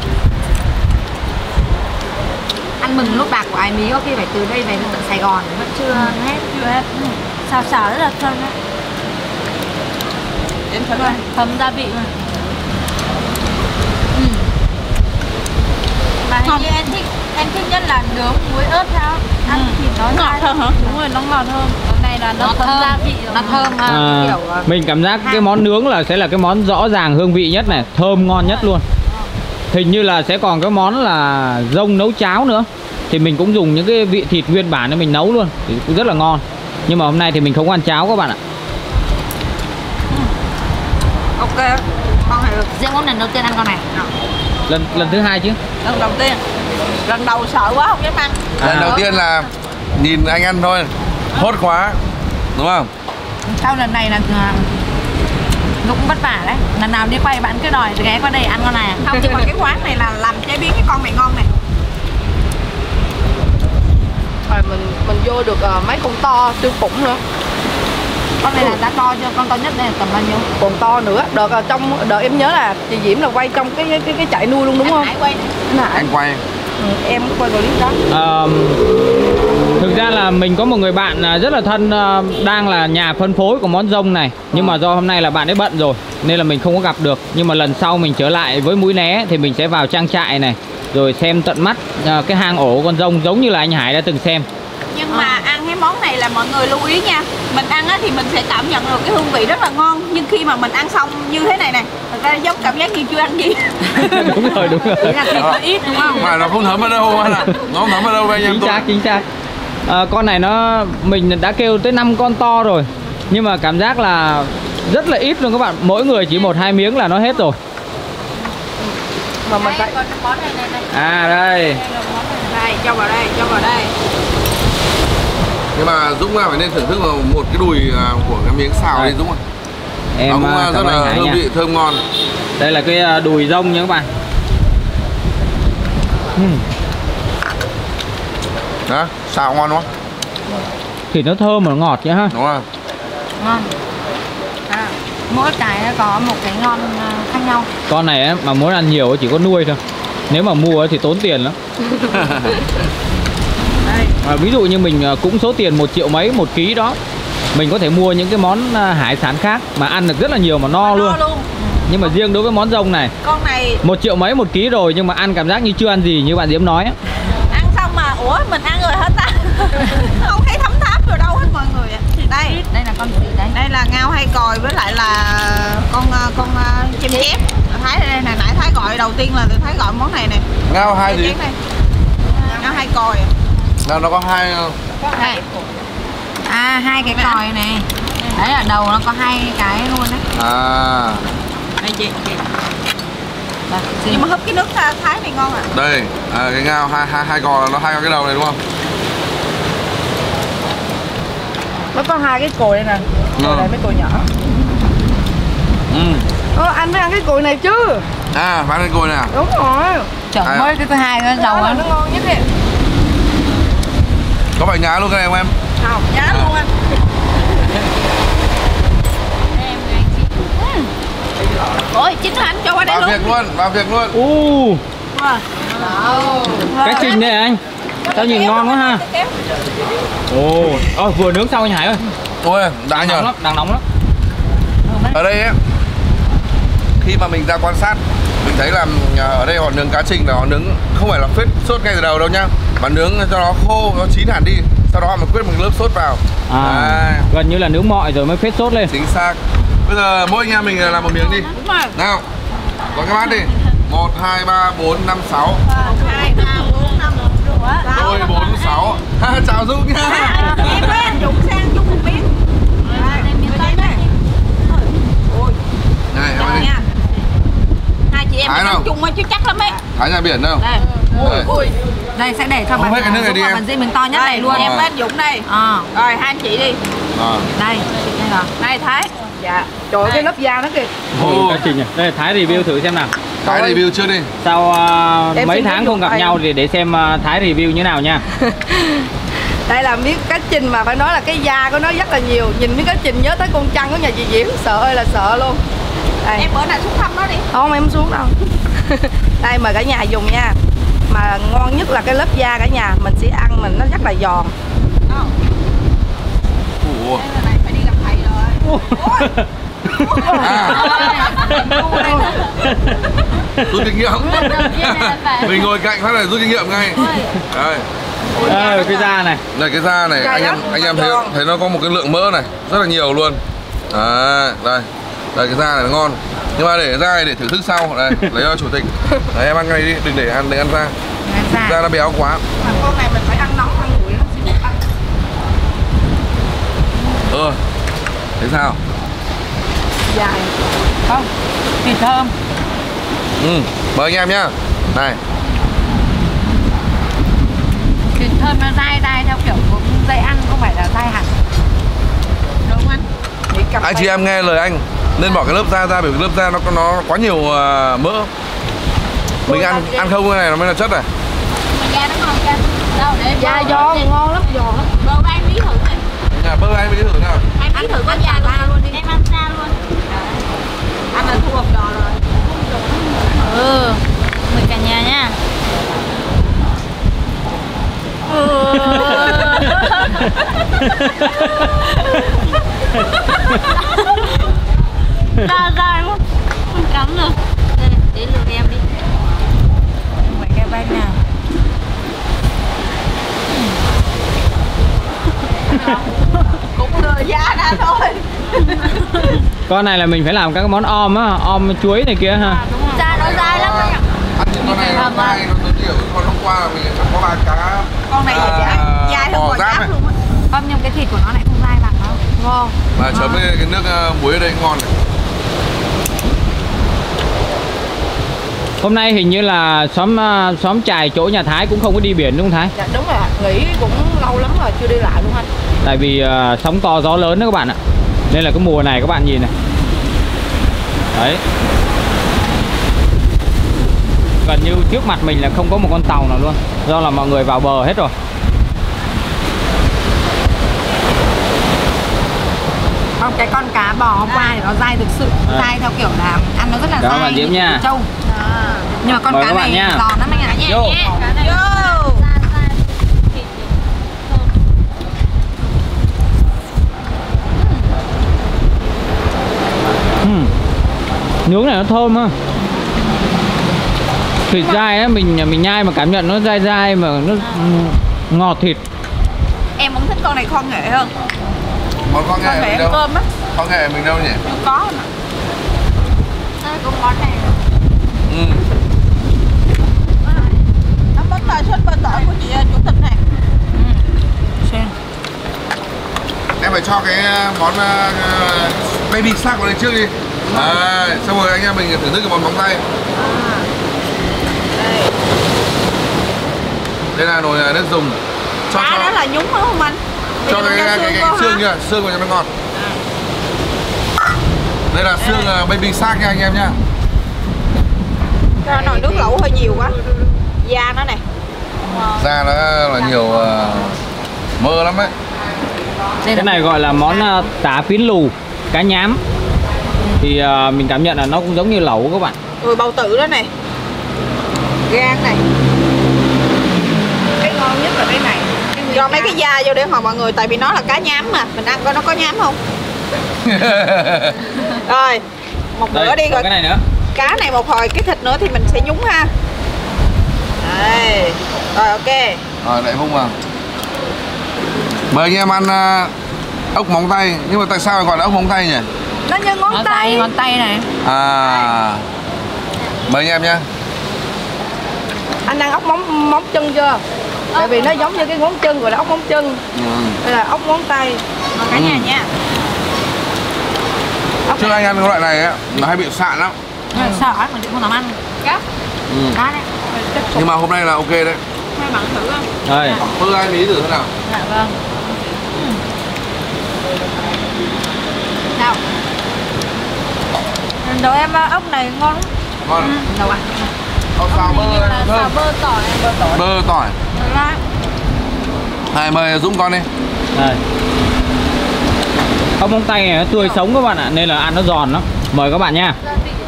Ăn mừng nút bạc của Ái Mí có khi phải từ đây về tận Sài Gòn vẫn chưa hết. Xào rất là thơm đấy. Em thật là thơm gia vị mà. Mà hình như em thích nhất là nướng muối ớt sao? Ăn thì nó ngọt hơn hả? Đúng rồi, nó ngọt hơn. Còn này là nó thơm gia vị, nó thơm kiểu mình cảm giác cái món nướng là sẽ là cái món rõ ràng hương vị nhất này, thơm ngon nhất luôn. Hình như là sẽ còn cái món là dông nấu cháo nữa. Thì mình cũng dùng những cái vị thịt nguyên bản để mình nấu luôn thì cũng rất là ngon. Nhưng mà hôm nay thì mình không ăn cháo các bạn ạ. ok. Con này được. riêng món lần đầu tiên ăn con này. Lần thứ hai chứ? Lần đầu tiên. Lần đầu sợ quá không dám ăn. Lần đầu tiên là nhìn anh ăn thôi, hốt quá, đúng không? Sau lần này là nó cũng vất vả đấy. Lần nào đi quay bạn cứ đòi ghé qua đây ăn con này. Không, nhưng mà cái quán này là làm chế biến cái con này ngon này. Rồi mình vô được mấy con to siêu khủng nữa. Con này là đã to chưa? Con to nhất đây là tầm bao nhiêu? Còn to nữa. Đợt em nhớ là chị Diễm là quay trong cái trại nuôi luôn đúng không? Hải quay. Anh quay. Em quay clip đó. Thực ra là mình có một người bạn rất là thân đang là nhà phân phối của món dông này. Nhưng mà do hôm nay là bạn ấy bận rồi nên là mình không có gặp được. Nhưng mà lần sau mình trở lại với Mũi Né thì mình sẽ vào trang trại này rồi xem tận mắt cái hang ổ con dông giống như là anh Hải đã từng xem. Nhưng mà ăn cái món này là mọi người lưu ý nha. Mình ăn á thì mình sẽ cảm nhận được cái hương vị rất là ngon. Nhưng khi mà mình ăn xong như thế này nè, thật ra giống cảm giác như chưa ăn gì. Đúng rồi. Là thịt nó ít đúng không? Mà nó không thấm ở đâu hay là nó không thấm ở đâu với anh em tôi. Chính xác. Con này mình đã kêu tới 5 con to rồi. Nhưng mà cảm giác là rất là ít luôn các bạn. Mỗi người chỉ 1-2 miếng là nó hết rồi. Mà mình phải Còn cái món này. À đây. Đây, cho vào đây. Nhưng mà Dũng phải nên thưởng thức một cái đùi của cái miếng xào đi Dũng ạ. Em nó cũng rất là hương vị thơm ngon. Đây là cái đùi dông nha các bạn. Đó, xào ngon đúng không? Thịt nó thơm mà nó ngọt nhá ha. Đúng rồi. Ngon. Mỗi cái nó có một cái ngon khác nhau. Con này ấy, mà muốn ăn nhiều chỉ có nuôi thôi. Nếu mà mua thì tốn tiền lắm. Ví dụ như mình cũng số tiền 1 triệu mấy 1 ký đó, mình có thể mua những cái món hải sản khác mà ăn được rất là nhiều mà no luôn. Nhưng mà riêng đối với món rồng này, con này 1 triệu mấy 1 ký rồi nhưng mà ăn cảm giác như chưa ăn gì như bạn Diễm nói á. ăn xong mà ủa mình ăn rồi hết ta. Không thấy thấm tháp rồi đâu hết mọi người ạ. Thì đây là con gì đấy? Đây là ngao hay còi với lại là con chim chép. Thái đây này, nãy Thái gọi đầu tiên là Thái gọi món này nè. Ngao hai gì? Ngao hay còi. Nào nó có hai. Đây. À, 2 cái còi này. Đấy ở đầu nó có 2 cái luôn đấy. À. Đây chị. Nhưng mà húp cái nước Thái này ngon à. Đây, cái ngao hai cò nó 2 cái đầu này đúng không? nó có 2 cái cùi đây nè. Đây mấy cùi nhỏ. Anh mới ăn cái cùi này chứ. À, bán cái cùi này à? Đúng rồi. Chở mới cái thứ hai cái đầu nó ngon nhất đi. Có phải nhá luôn cái này không em? Không, nhá luôn anh. Ôi, chính là anh cho qua đây luôn. Vào việc luôn. Cái trình này anh. Sao nhìn ngon quá ha. Vừa nướng xong anh Hải ơi. Ôi, đã nhờ. Đang nóng lắm. Ở đây ấy, khi mà mình ra quan sát, mình thấy là ở đây họ nướng cá trình là họ nướng không phải là phết sốt ngay từ đầu đâu nhá, mà nướng cho nó khô, nó chín hẳn đi, sau đó họ mới quyết một lớp sốt vào. Gần như là nướng mọi rồi mới phết sốt lên. Chính xác. Bây giờ mỗi anh em mình làm một miếng đi. Đúng rồi. Nào, có cái bát đi. 1, 2, 3, 4, 5, 6. 1, 2, 3, 4, 5, 6. 4, 6. Chào Dũng nha. Em với anh Dũng sang chung một miếng. Này, em ơi. Hai chị em mình ăn chung chứ chắc lắm ấy. Thái nhà biển đâu? Đây. Đây sẽ để cho bạn Dũng mình to nhất này luôn. Em với anh Dũng đây. Rồi hai anh chị đi. Đây rồi. Đây Thái. Dạ. Trời ơi, cái lớp da nó kìa. Cá trình à. Đây Thái review thử xem nào. Thái review trước đi. Sau mấy tháng không gặp nhau thì để xem Thái review như nào nha. Đây là miếng cá trình mà phải nói là cái da của nó rất là nhiều. Nhìn miếng cá trình nhớ tới con trăng của nhà chị Diễm, sợ ơi là sợ luôn. Đây. Em bữa nào xuống thăm nó đi. Không, em xuống đâu. Đây mời cả nhà dùng nha. Mà ngon nhất là cái lớp da cả nhà, mình sẽ ăn mình nó rất là giòn. Đây là này phải đi gặp thầy rồi. Rút kinh nghiệm. Mình ngồi cạnh phát này rút kinh nghiệm ngay. Đây. Cái da này. Đây cái da này, anh em thấy nó có một cái lượng mỡ này rất là nhiều luôn. Đây cái da này nó ngon. Nhưng mà để cái da này để thưởng thức sau. Đây, lấy cho chủ tịch. Đấy, em ăn ngay đi, đừng để ăn da. Da nó béo quá. Mà con này mình phải ăn nóng ăn nguội nó sẽ ăn. Thế sao? Dài. Không, thịt thơm. Mời anh em nhá. Này. Thịt thơm nó dai theo kiểu cũng dễ ăn, không phải là dai hẳn. Đúng không anh? Anh chị em nghe lời anh nên bỏ cái lớp da ra, bởi vì lớp da nó quá nhiều mỡ. Mình ăn không cái này nó mới là chất này. Mà da nó ngon chưa? Đâu để Da giòn ngon lắm, giòn lắm. bơ anh bí thử này. Nhà bơ anh mới thử nào. Anh bí thử con da ta luôn đi. Em ăn da luôn. Anh là thu hộp giò rồi. Mời cả nhà nha. Da luôn. Không cắn được. Đây, để lượt em đi. Mời cái bánh nào. Cũng lừa da ra thôi. Con này là mình phải làm các món om á, om chuối này kia ha. Da nó dai lắm đấy. Ăn những con này nó dai, nó kiểu còn hôm qua là mình có ba cá. Con này dai hơn bò giáp luôn á. Không, nhưng cái thịt của nó lại không dai bằng đâu. Ngon. Mà chấm với cái nước muối ở đây ngon này. Hôm nay hình như là xóm chài chỗ nhà Thái cũng không có đi biển đúng không Thái? Dạ đúng rồi, nghỉ cũng lâu lắm rồi chưa đi lại luôn anh. Tại vì sóng to gió lớn đó các bạn ạ. Nên là cái mùa này các bạn nhìn này. Đấy. Gần như trước mặt mình là không có một con tàu nào luôn. Do là mọi người vào bờ hết rồi. Không, cái con cá bò hôm qua thì nó dai thực sự, dai theo kiểu là ăn nó rất là Đó, dai bạn Diễm nha. trâu. Nhưng mà con Mời cá các bạn này nha. giòn lắm anh ạ. Vô. Vô. Nướng này nó thơm ha. Thịt dai á, mình nhai mà cảm nhận nó dai dai mà nó ngọt thịt. Em cũng thích con này kho nghệ hơn. Món con Kho nghệ nghệ mình đâu? cơm á. Con nghệ mình đâu nhỉ? Không có nè. Đây cũng món này. Nó món là sốt bơ tỏi của chị chủ tịch này. Em phải cho cái món baby shark vào đây trước đi. Xong rồi anh em mình thưởng thức cái món móng tay. Đây là nồi nước dùng. Cho đó là nhúng đúng không anh? Cho cái xương nha, xương vào cho nó ngọt. Đây là xương baby shark nha anh em nhá. Cho nồi nước lẩu hơi nhiều quá. Da nó này. Da nó là nhiều mỡ lắm đấy. Cái này gọi là món tá pín lù, cá nhám. Thì mình cảm nhận là nó cũng giống như lẩu các bạn. Rồi bầu tử đó này. Gan này. Cái ngon nhất là cái này. Cho mấy cái da vô để hỏi mọi người, tại vì nó là cá nhám mà. Mình ăn coi nó có nhám không. Rồi, một bữa đi rồi. Cái này nữa. Cá này một hồi cái thịt nữa thì mình sẽ nhúng ha. Đây. Rồi ok. Rồi lại vung vào. Mời anh em ăn ốc móng tay. Nhưng mà tại sao gọi là ốc móng tay nhỉ? Nó như ngón tay. Ngón tay này. Mời anh em nhé. Anh ăn ốc móng chân chưa? Tại vì nó giống như cái ngón chân rồi là ốc móng chân. Đây là ốc ngón tay. Mời cả nhà nha. Trước anh ăn cái loại này á, nó hay bị sạn lắm. Sợ ấy, mình không dám ăn. Gắp. Đó đấy. Nhưng mà hôm nay là ok đấy. Hai bạn thử không? Đây. Bơ ai mí thử thế nào? Dạ vâng. Nào. Đồ em ốc này ngon lắm. Ngon. Đâu ạ? Ốc xào bơ thơm. Bơ tỏi. Bơ tỏi. Này mời Dũng con đi. Đây. Ốc móng tay này nó tươi sống các bạn ạ, nên là ăn nó giòn lắm. Mời các bạn nha.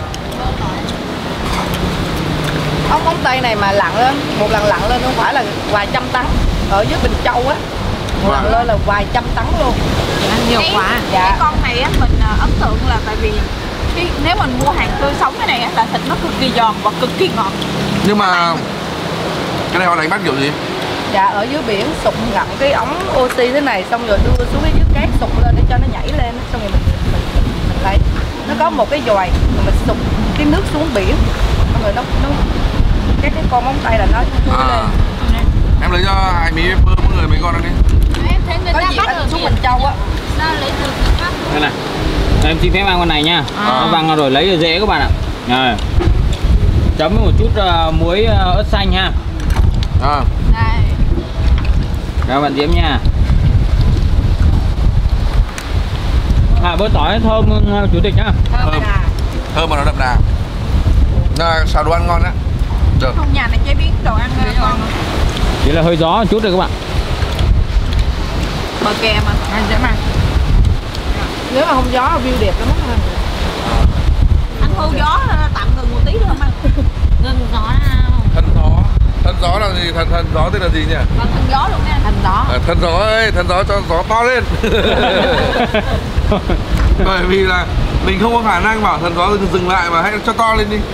Ốc móng tay này mà lặn lên, một lần lặn lên không phải là vài trăm tấn. Ở dưới Bình Châu á, một lần lên là vài trăm tấn luôn. Ăn nhiều quá. Cái con này á, mình ấn tượng là tại vì nếu mình mua hàng tươi sống cái này á, là thịt nó cực kỳ giòn và cực kỳ ngọt. Nhưng mà cái này họ đánh bắt kiểu gì? Dạ ở dưới biển sụn ngậm cái ống oxy thế này, xong rồi đưa xuống cái dưới cát sụn lên để cho nó nhảy lên, xong rồi mình lấy. Nó có một cái dòi rồi mình sụn cái nước xuống biển, xong rồi nó cái con móng tay là nó chui lên. Em lấy cho hai mí bơ mỗi người mấy con ăn đi. Em thấy người Có ta gì bắt anh ở xuống biển. Bình Châu á. Sao lấy được bắt? Đây này. Em xin phép ăn con này nha. Nó văng rồi lấy dễ các bạn ạ. Rồi. Chấm với một chút muối ớt xanh ha. Đây. Các bạn Diễm nha. Bơ tỏi thơm chủ tịch nhá. Thơm mà nó đậm đà. Xào đồ ăn ngon đấy. Được. Không, nhà này chế biến đồ ăn ngon. Chỉ là hơi gió một chút rồi các bạn. Bờ kè mà. Ăn dễ mà. Nếu mà không gió là view đẹp lắm á. Anh hô gió tạm ngừng một tí được không anh? Ngừng gió nào. Thân gió là gì? Thân gió tên là gì nhỉ? Còn thân gió luôn nha. Thân gió. Thân gió ơi, thân gió cho gió to lên. Bởi vì là mình không có khả năng bảo thần gió dừng lại mà hãy cho to lên đi.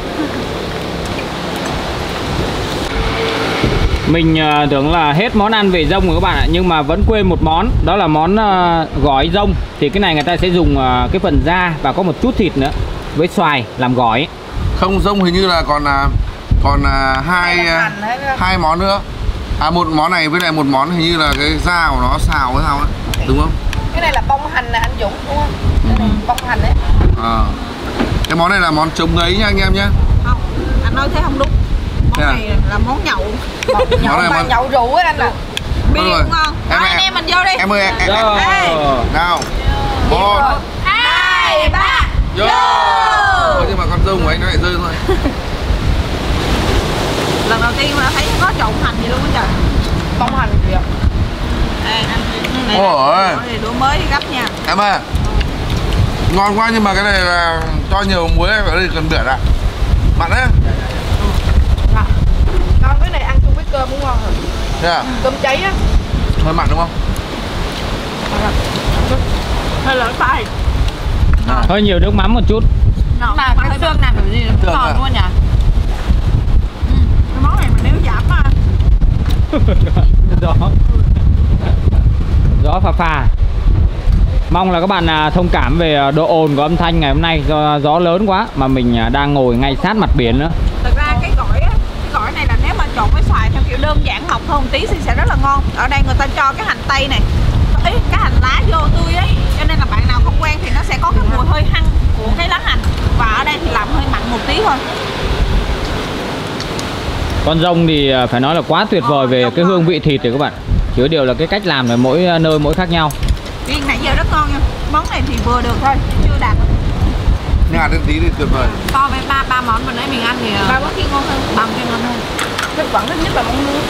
Mình tưởng là hết món ăn về dông rồi các bạn ạ, nhưng mà vẫn quên một món, đó là món gỏi dông. Thì cái này người ta sẽ dùng cái phần da và có một chút thịt nữa với xoài làm gỏi. Không, dông hình như là còn hai món nữa. Một món này với lại một món hình như là cái da của nó xào cái sao đó, đúng không? Cái này là bông hành nè anh Dũng đúng không? Cái này bông hành đấy. Cái món này là món trống ngấy nha anh em nhé. Không, anh nói thế không đúng. Món này là món nhậu. Nhậu rượu á anh ạ. Bia cũng ngon. Anh em mình vô đi. Em ơi, nào. 1, 2, 3. Vô. Nhưng mà con dâu của anh nó lại rơi thôi. Lần đầu tiên mà thấy có trộn hành gì luôn á trời. Bông hành kìa. Đây anh. Ôi. Đây đũa mới đi gấp nha. Em ơi. Ngon quá nhưng mà cái này là cho nhiều muối ở đây cần biển ạ. Mặn đấy. Con cái này ăn chung với cơm cũng ngon rồi. Yeah. Cơm cháy á. Hơi mặn đúng không? Hơi lỡ tay. Hơi nhiều nước mắm một chút. Mà cái xương làm kiểu gì nó giòn luôn nhỉ? Cái món này mình nếu giảm á. Gió phà phà. Mong là các bạn thông cảm về độ ồn của âm thanh ngày hôm nay, do gió lớn quá mà mình đang ngồi ngay sát mặt biển nữa. Thực ra cái gỏi này là nếu mà trộn với xoài theo kiểu đơn giản học hơn một tí thì sẽ rất là ngon. Ở đây người ta cho cái hành tây này, cái hành lá vô tươi ấy, cho nên là bạn nào không quen thì nó sẽ có cái mùi hơi hăng của cái lá hành. Và ở đây thì làm hơi mặn một tí thôi. Con dông thì phải nói là quá tuyệt vời về cái hương vị thịt rồi các bạn. Chỉ có điều là cái cách làm là mỗi nơi mỗi khác nhau. Riêng nãy giờ rất ngon nha. Món này thì vừa được thôi, chưa đạt. Nhà đến tí thì tuyệt vời. So với ba món vừa nãy mình ăn thì Ba món kia ngon hơn. ba món kia ngon hơn. Cái vẫn thích nhất là món nướng.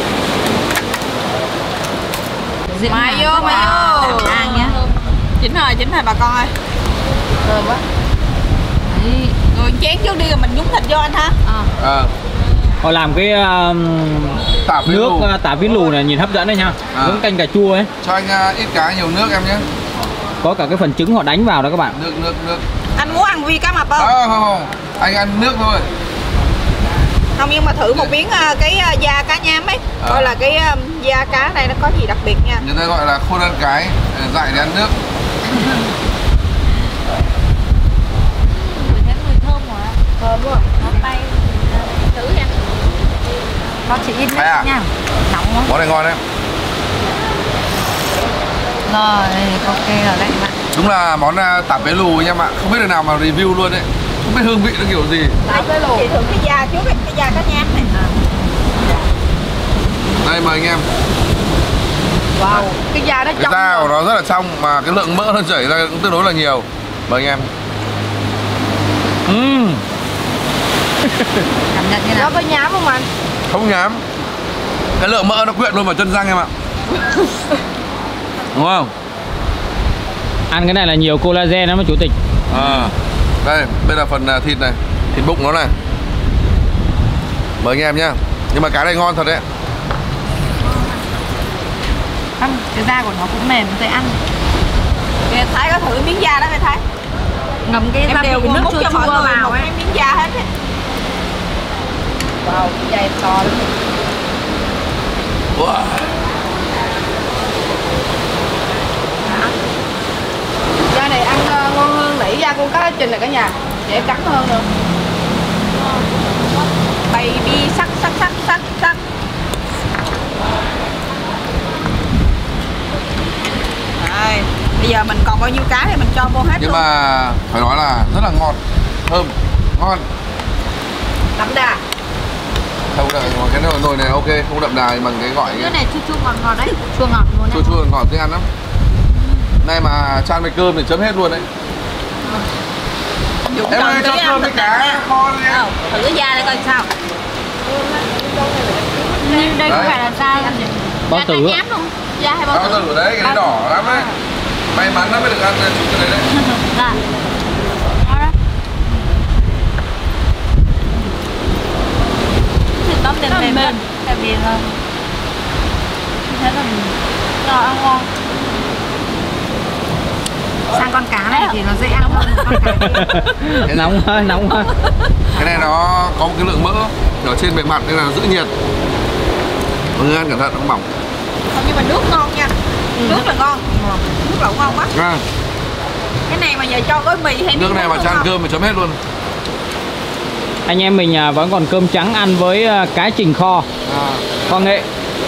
Mày vô. Ăn nhá. Chính rồi bà con ơi. Thơm quá. Đấy. Rồi chén trước đi rồi mình nhúng thịt vô anh ha. Họ làm cái nước tả vít lù này nhìn hấp dẫn đấy nha. Giống canh cà chua ấy. Cho anh ít cá nhiều nước em nhé. Có cả cái phần trứng họ đánh vào đó các bạn. Nước. Anh muốn ăn vi cá mập không? Không. Anh ăn nước thôi. Không, nhưng mà thử một miếng cái da cá nhám ấy. Coi là cái da cá này nó có gì đặc biệt nha. Người ta gọi là khôn ăn cái, dại để ăn nước. Thấy mùi thơm quá. Thơm quá. Ngón tay thử nha. Nó chỉ ít nha. Nóng quá. Món này ngon đấy. Rồi, ok rồi đấy bạn. Đúng là món tạp bé lù nha em ạ. Không biết được nào mà review luôn đấy. Không biết hương vị nó kiểu gì. Chị thử cái da trước ấy, cái da cá nhám này. Đây mời anh em. Wow, cái da nó Cái trong. da của nó rất là trong mà cái lượng mỡ nó chảy ra cũng tương đối là nhiều. Mời anh em. Cảm nhận như nào? Nó có nhám không anh? Không nhám. Cái lượng mỡ nó quyện luôn vào chân răng em ạ. Đúng không? Ăn cái này là nhiều collagen lắm mà chủ tịch. Đây, đây là phần thịt này, thịt bụng nó này. Mời anh em nhá. Nhưng mà cái này ngon thật đấy. Không, cái da của nó cũng mềm, dễ ăn. Kìa, Thái có thử miếng da đó kìa Thái. Ngầm cái Em gia đều vị nước múc chua cho chua mọi người vào một ấy. cái miếng da hết ấy. Wow, cái dây to lắm. Wow. Da này ăn ngon hơn nãy da con cá trình này cả nhà. Dễ cắn hơn nữa. Baby sắc sắc sắc sắc sắc. Rồi, bây giờ mình còn bao nhiêu cá thì mình cho vô hết Nhưng luôn. mà phải nói là rất là ngon, thơm, ngon. Đậm đà. Không đợi cái nồi này ok, không đậm đà bằng cái gọi Cái này chua chua ngọt ngọt đấy. Chua ngọt luôn chua đấy. chua ngọt thích ăn lắm. Nay mà chan với cơm thì chấm hết luôn đấy. Dũng Em ơi chọn cho tí cơm ăn với thịt cá nè. kho đi em. Thử cái da để coi sao. Nhưng đây không phải là da Bao tử á. Nhám luôn. Da hay bao Bao tử? tử đấy, cái đấy đỏ lắm đấy. May mắn nó mới được ăn chút cái đấy đấy. dạ. Ngon đấy. Thịt bắp mềm mềm luôn. Tại vì là thế là nó ăn ngon. Sang con cá này thì nó dễ ăn hơn con cá kia. Nóng hơi, nóng hơi. Cái này nó có một cái lượng mỡ ở trên bề mặt nên là giữ nhiệt. Mọi người ăn cẩn thận nó bỏng. Không, nhưng mà nước ngon nha. Nước là ngon. Nước lẩu ngon quá. À, Cái này mà giờ cho gói mì hay nước này mà chan cơm thì chấm hết luôn. Anh em mình vẫn còn cơm trắng ăn với cá trình kho, kho nghệ.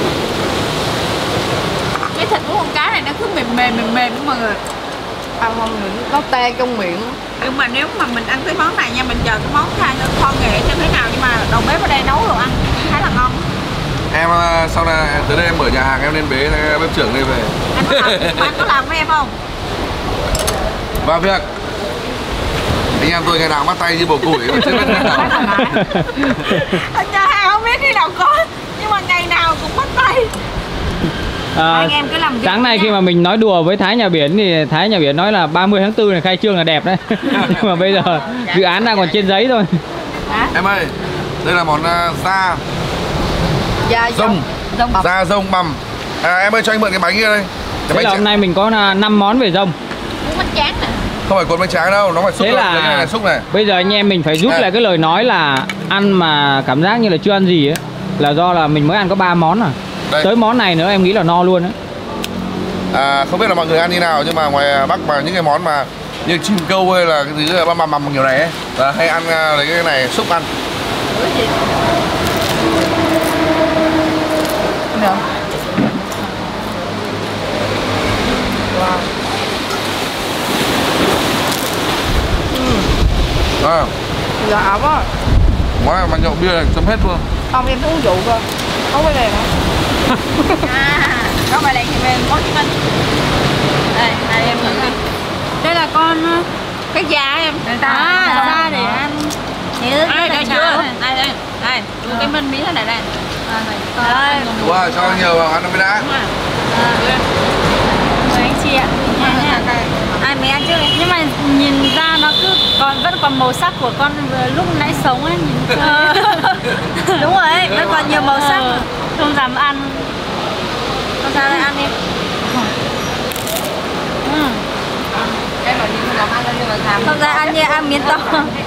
Cái thịt của con cá này nó cứ mềm mềm đó mọi người. Ăn không được, nó tan trong miệng. Nhưng mà nếu mà mình ăn cái món này nha, mình chờ cái món kho nghệ xem thế nào, nhưng mà đầu bếp ở đây nấu đồ ăn khá là ngon. Em sau này tới đây em mở nhà hàng em nên bế bếp trưởng đây về. Anh có làm với em không? Vào việc. Anh em tôi ngày nào bắt tay như bồ củi mà chưa biết ngày nào. Ở nhà hàng không biết khi nào có, nhưng mà ngày nào cũng bắt tay. Anh em cứ làm việc Sáng nay nha. khi mà mình nói đùa với Thái Nhà Biển thì Thái Nhà Biển nói là 30 tháng 4 này khai trương là đẹp đấy. Nhưng mà bây giờ dự án đang còn trên giấy thôi. Em ơi, đây là món da Da rông, rông bằm. da rông bằm. Em ơi cho anh mượn cái bánh kia đây. Cái Thế bánh là hôm nay mình có 5 món về rông. Muốn bánh tráng nè. không phải cuốn bánh tráng đâu, nó phải xúc. Thế Lấy cái này là là xúc này. bây giờ anh em mình phải rút lại cái lời nói là ăn mà cảm giác như là chưa ăn gì ấy, là do là mình mới ăn có 3 món à. Đây. Tới món này nữa em nghĩ là no luôn á. Không biết là mọi người ăn như nào nhưng mà ngoài Bắc mà những cái món mà như chim câu hay là cái gì là bằm bằm kiểu này ấy, là hay ăn lấy cái này xúc ăn. Được. À, Dạ quá. ngoài mà nhậu bia này chấm hết luôn. Không, em uống rượu cơ. Không phải đèn hả? Có phải đèn thì về món Hồ Chí Minh. Đây, đây em thử đi. Đây là con Cái da em. da để ăn. Thế Đây, đây chưa? Đây, đây. Đây, cái mình miếng này đây. Đây, Wow, cho nhiều vào ăn nó mới đã. mời anh chị ạ. Ai mới ăn trước đấy. Nhưng mà nhìn ra nó cứ vẫn còn màu sắc của con lúc nãy sống ấy, nhìn Đúng rồi ấy, nó còn nhiều màu sắc. không dám ăn. Con ra đây ăn đi. Em mà nhìn làm ăn nhưng mà làm. Không ra ăn nha, ăn miếng to.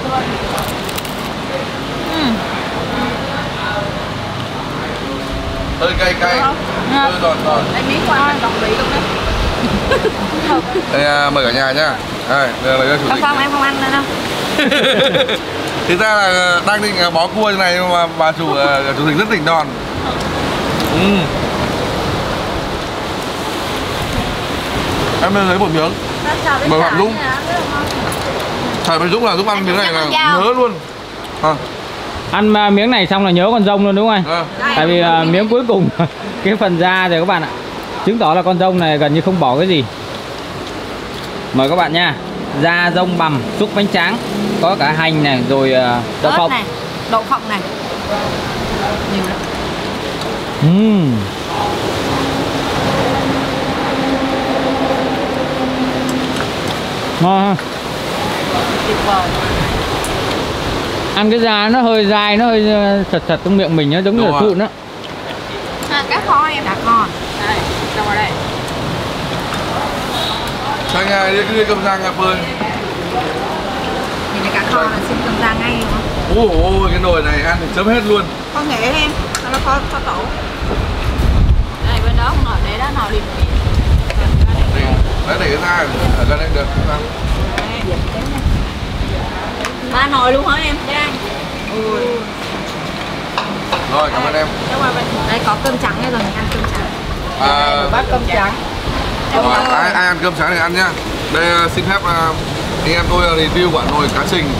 Hơi cay cay, hơi giòn giòn. Đây miếng của anh đồng vị luôn đấy. Đây mời cả nhà nhá. Đây, đây là chủ tịch. Không, em không ăn nữa đâu. Thực ra là đang định bó cua như này nhưng mà bà chủ tịch rất tỉnh đòn. Em lên lấy một miếng. Mời Phạm Dũng. Thầy với Dũng là Dũng ăn miếng này là nhớ luôn. Ăn miếng này xong là nhớ con rông luôn đúng không anh? Tại vì miếng cuối cùng cái phần da rồi các bạn ạ, chứng tỏ là con rông này gần như không bỏ cái gì. Mời các bạn nha. Da rông bằm xúc bánh tráng, có cả hành này rồi đậu phộng này, đậu phộng này. Nhiều lắm. Ngon ha. Tuyệt vời. Ăn cái da nó hơi dai, nó hơi thật trong miệng mình, nó giống như là sụn á. Cá kho em. Cá kho. Đây, cho vào đây. Cho anh đi Cơm Rang phơi. Nhìn thấy cá kho là xin Cơm Rang ngay đúng không? Ôi cái nồi này ăn thì chấm hết luôn. Kho nghệ em, nó kho tổ. Đây bên đó không nồi để đó nồi đi. Đấy để cái ra ở gần đây được. Ba nồi luôn hả em? Ui. Rồi cảm ơn em. Đây có cơm trắng đây rồi, mình ăn cơm trắng. Một bát cơm trắng. Rồi, ai ăn cơm trắng thì ăn nhá. Đây xin phép anh em tôi review quả nồi cá trình.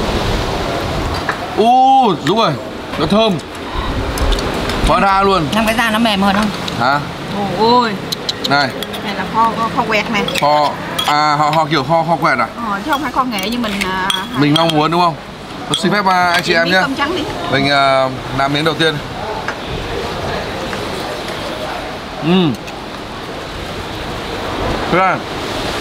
Đúng rồi, nó thơm. Quá đa luôn. Làm cái da nó mềm hơn không? Hả? Ôi. Này. Này là kho quẹt này. Họ kiểu kho quẹt à? Chứ không phải kho nghệ như mình mong muốn đúng không? Tôi xin phép anh chị em nhé. Cơm trắng đi. Mình làm miếng đầu tiên. Thế này.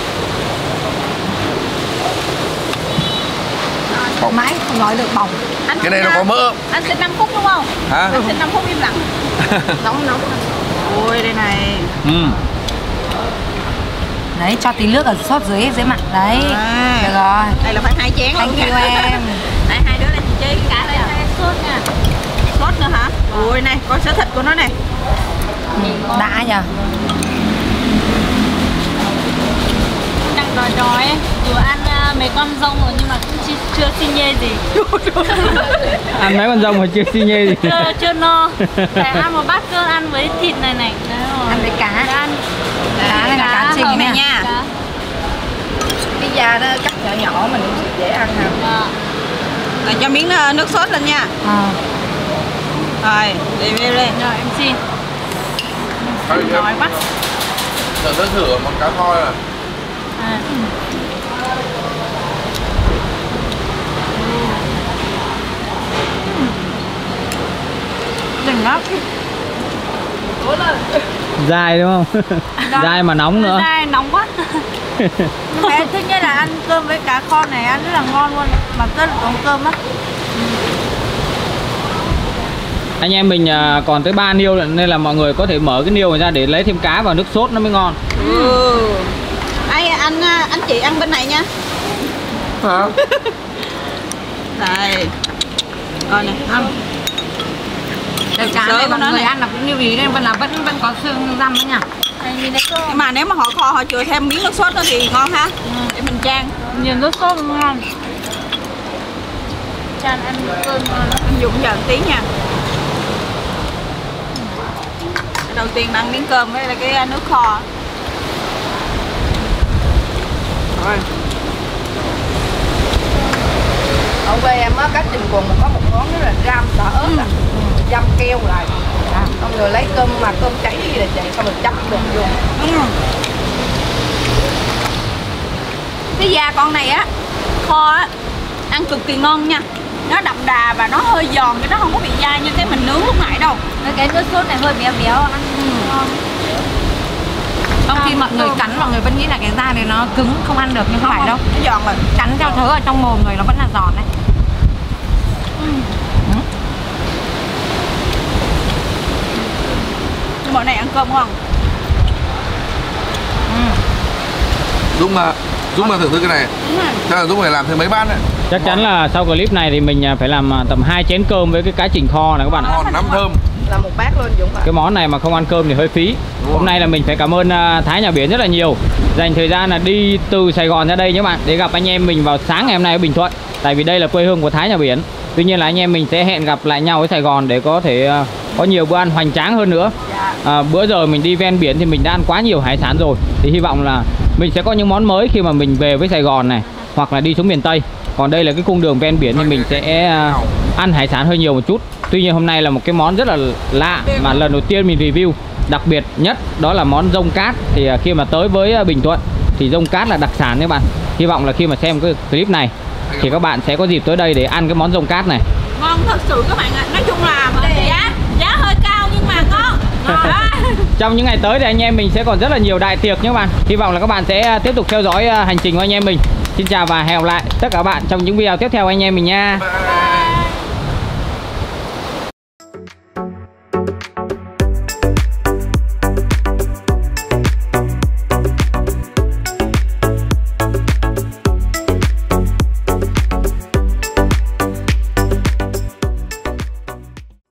Thoải mái, không nói được bỏng. Cái này nó có mỡ. Anh xin 5 phút đúng không? Hả? Anh xin 5 phút im lặng. Nóng. Ôi đây này. Đấy, cho tí nước ở sốt dưới mặt đấy. Được rồi. Đây là phải 2 chén luôn. Thank you em. Đây hai đứa là chị chơi cái cá đây à? Sốt nha. Sốt nữa hả? Ôi này, coi sữa thịt của nó này. Đã nhờ. Đang đói ấy. Dù ăn mấy con rông rồi nhưng mà cũng chưa xi nhê gì. Ăn mấy con rông mà chưa xi nhê gì. Chưa no. Phải ăn một bát cơm ăn với thịt này này. Đấy rồi. Ăn với cá. Ăn. Cá này là cá trình này nha. Cái da nó cắt nhỏ nhỏ mình cũng dễ ăn ha. Rồi cho miếng nước sốt lên nha. Rồi, đi. Rồi em xin. Đói quá. Giờ thử món cá kho này. Đừng lắm. Dai đúng không? Dai mà nóng nữa. Dai nóng quá. Em thích nhất là ăn cơm với cá kho này, ăn rất là ngon luôn. Mà rất là có cơm á. Anh em mình còn tới 3 niêu nên là mọi người có thể mở cái niêu này ra để lấy thêm cá vào nước sốt nó mới ngon. Anh chị ăn bên này nha. Hả? Đây. Coi này, ăn. Cái cá này mọi người ăn là cũng như ý nên vẫn có xương răm đó nha. Nhưng mà nếu mà họ kho họ chừa thêm miếng nước sốt nữa thì ngon ha. Để mình chan. Nhìn nước sốt ngon. Chan ăn cơm ngon lắm. Anh dùng giờ một tí nha. Đầu tiên ăn miếng cơm với cái nước kho. Rồi. Ở quê em á, cá trình quần có một món đó là ram xả ớt à. Dăm keo lại. Xong rồi lấy cơm mà cơm cháy gì là chị, xong rồi chấm được vô. Cái da con này á, kho á, ăn cực kỳ ngon nha. Nó đậm đà và nó hơi giòn chứ nó không có bị dai như cái mình nướng lúc nãy đâu. Cái nước sốt này hơi béo béo, ăn ngon. Trong khi mọi người cắn mọi người vẫn nghĩ là cái da này nó cứng không ăn được nhưng không phải đâu. Nó giòn rồi. Cắn theo thớ ở trong mồm người nó vẫn là giòn đấy. Bọn này ăn cơm ngon. Dũng mà thưởng thức cái này. Chắc là Dũng phải làm thêm mấy bát đấy. Chắc chắn là sau clip này thì mình phải làm tầm 2 chén cơm với cái cá trình kho này các bạn ạ. Ngon lắm, thơm. Làm một bát luôn Dũng ạ. Cái món này mà không ăn cơm thì hơi phí. Hôm nay là mình phải cảm ơn Thái Nhà Biển rất là nhiều, dành thời gian là đi từ Sài Gòn ra đây nhé bạn, để gặp anh em mình vào sáng ngày hôm nay ở Bình Thuận. Tại vì đây là quê hương của Thái Nhà Biển. Tuy nhiên là anh em mình sẽ hẹn gặp lại nhau ở Sài Gòn để có thể có nhiều bữa ăn hoành tráng hơn nữa. Bữa giờ mình đi ven biển thì mình đã ăn quá nhiều hải sản rồi. Thì hy vọng là mình sẽ có những món mới khi mà mình về với Sài Gòn này, hoặc là đi xuống miền Tây. Còn đây là cái cung đường ven biển thì mình sẽ ăn hải sản hơi nhiều một chút. Tuy nhiên hôm nay là một cái món rất là lạ mà lần đầu tiên mình review. Đặc biệt nhất đó là món rông cát. Thì khi mà tới với Bình Thuận thì rông cát là đặc sản các bạn. Hy vọng là khi mà xem cái clip này thì các bạn sẽ có dịp tới đây để ăn cái món rông cát này. Ngon thật sự các bạn ạ. Nói chung là giá hơi cao nhưng mà ngon. Trong những ngày tới thì anh em mình sẽ còn rất là nhiều đại tiệc nhé các bạn. Hy vọng là các bạn sẽ tiếp tục theo dõi hành trình của anh em mình. Xin chào và hẹn gặp lại tất cả các bạn trong những video tiếp theo anh em mình nha.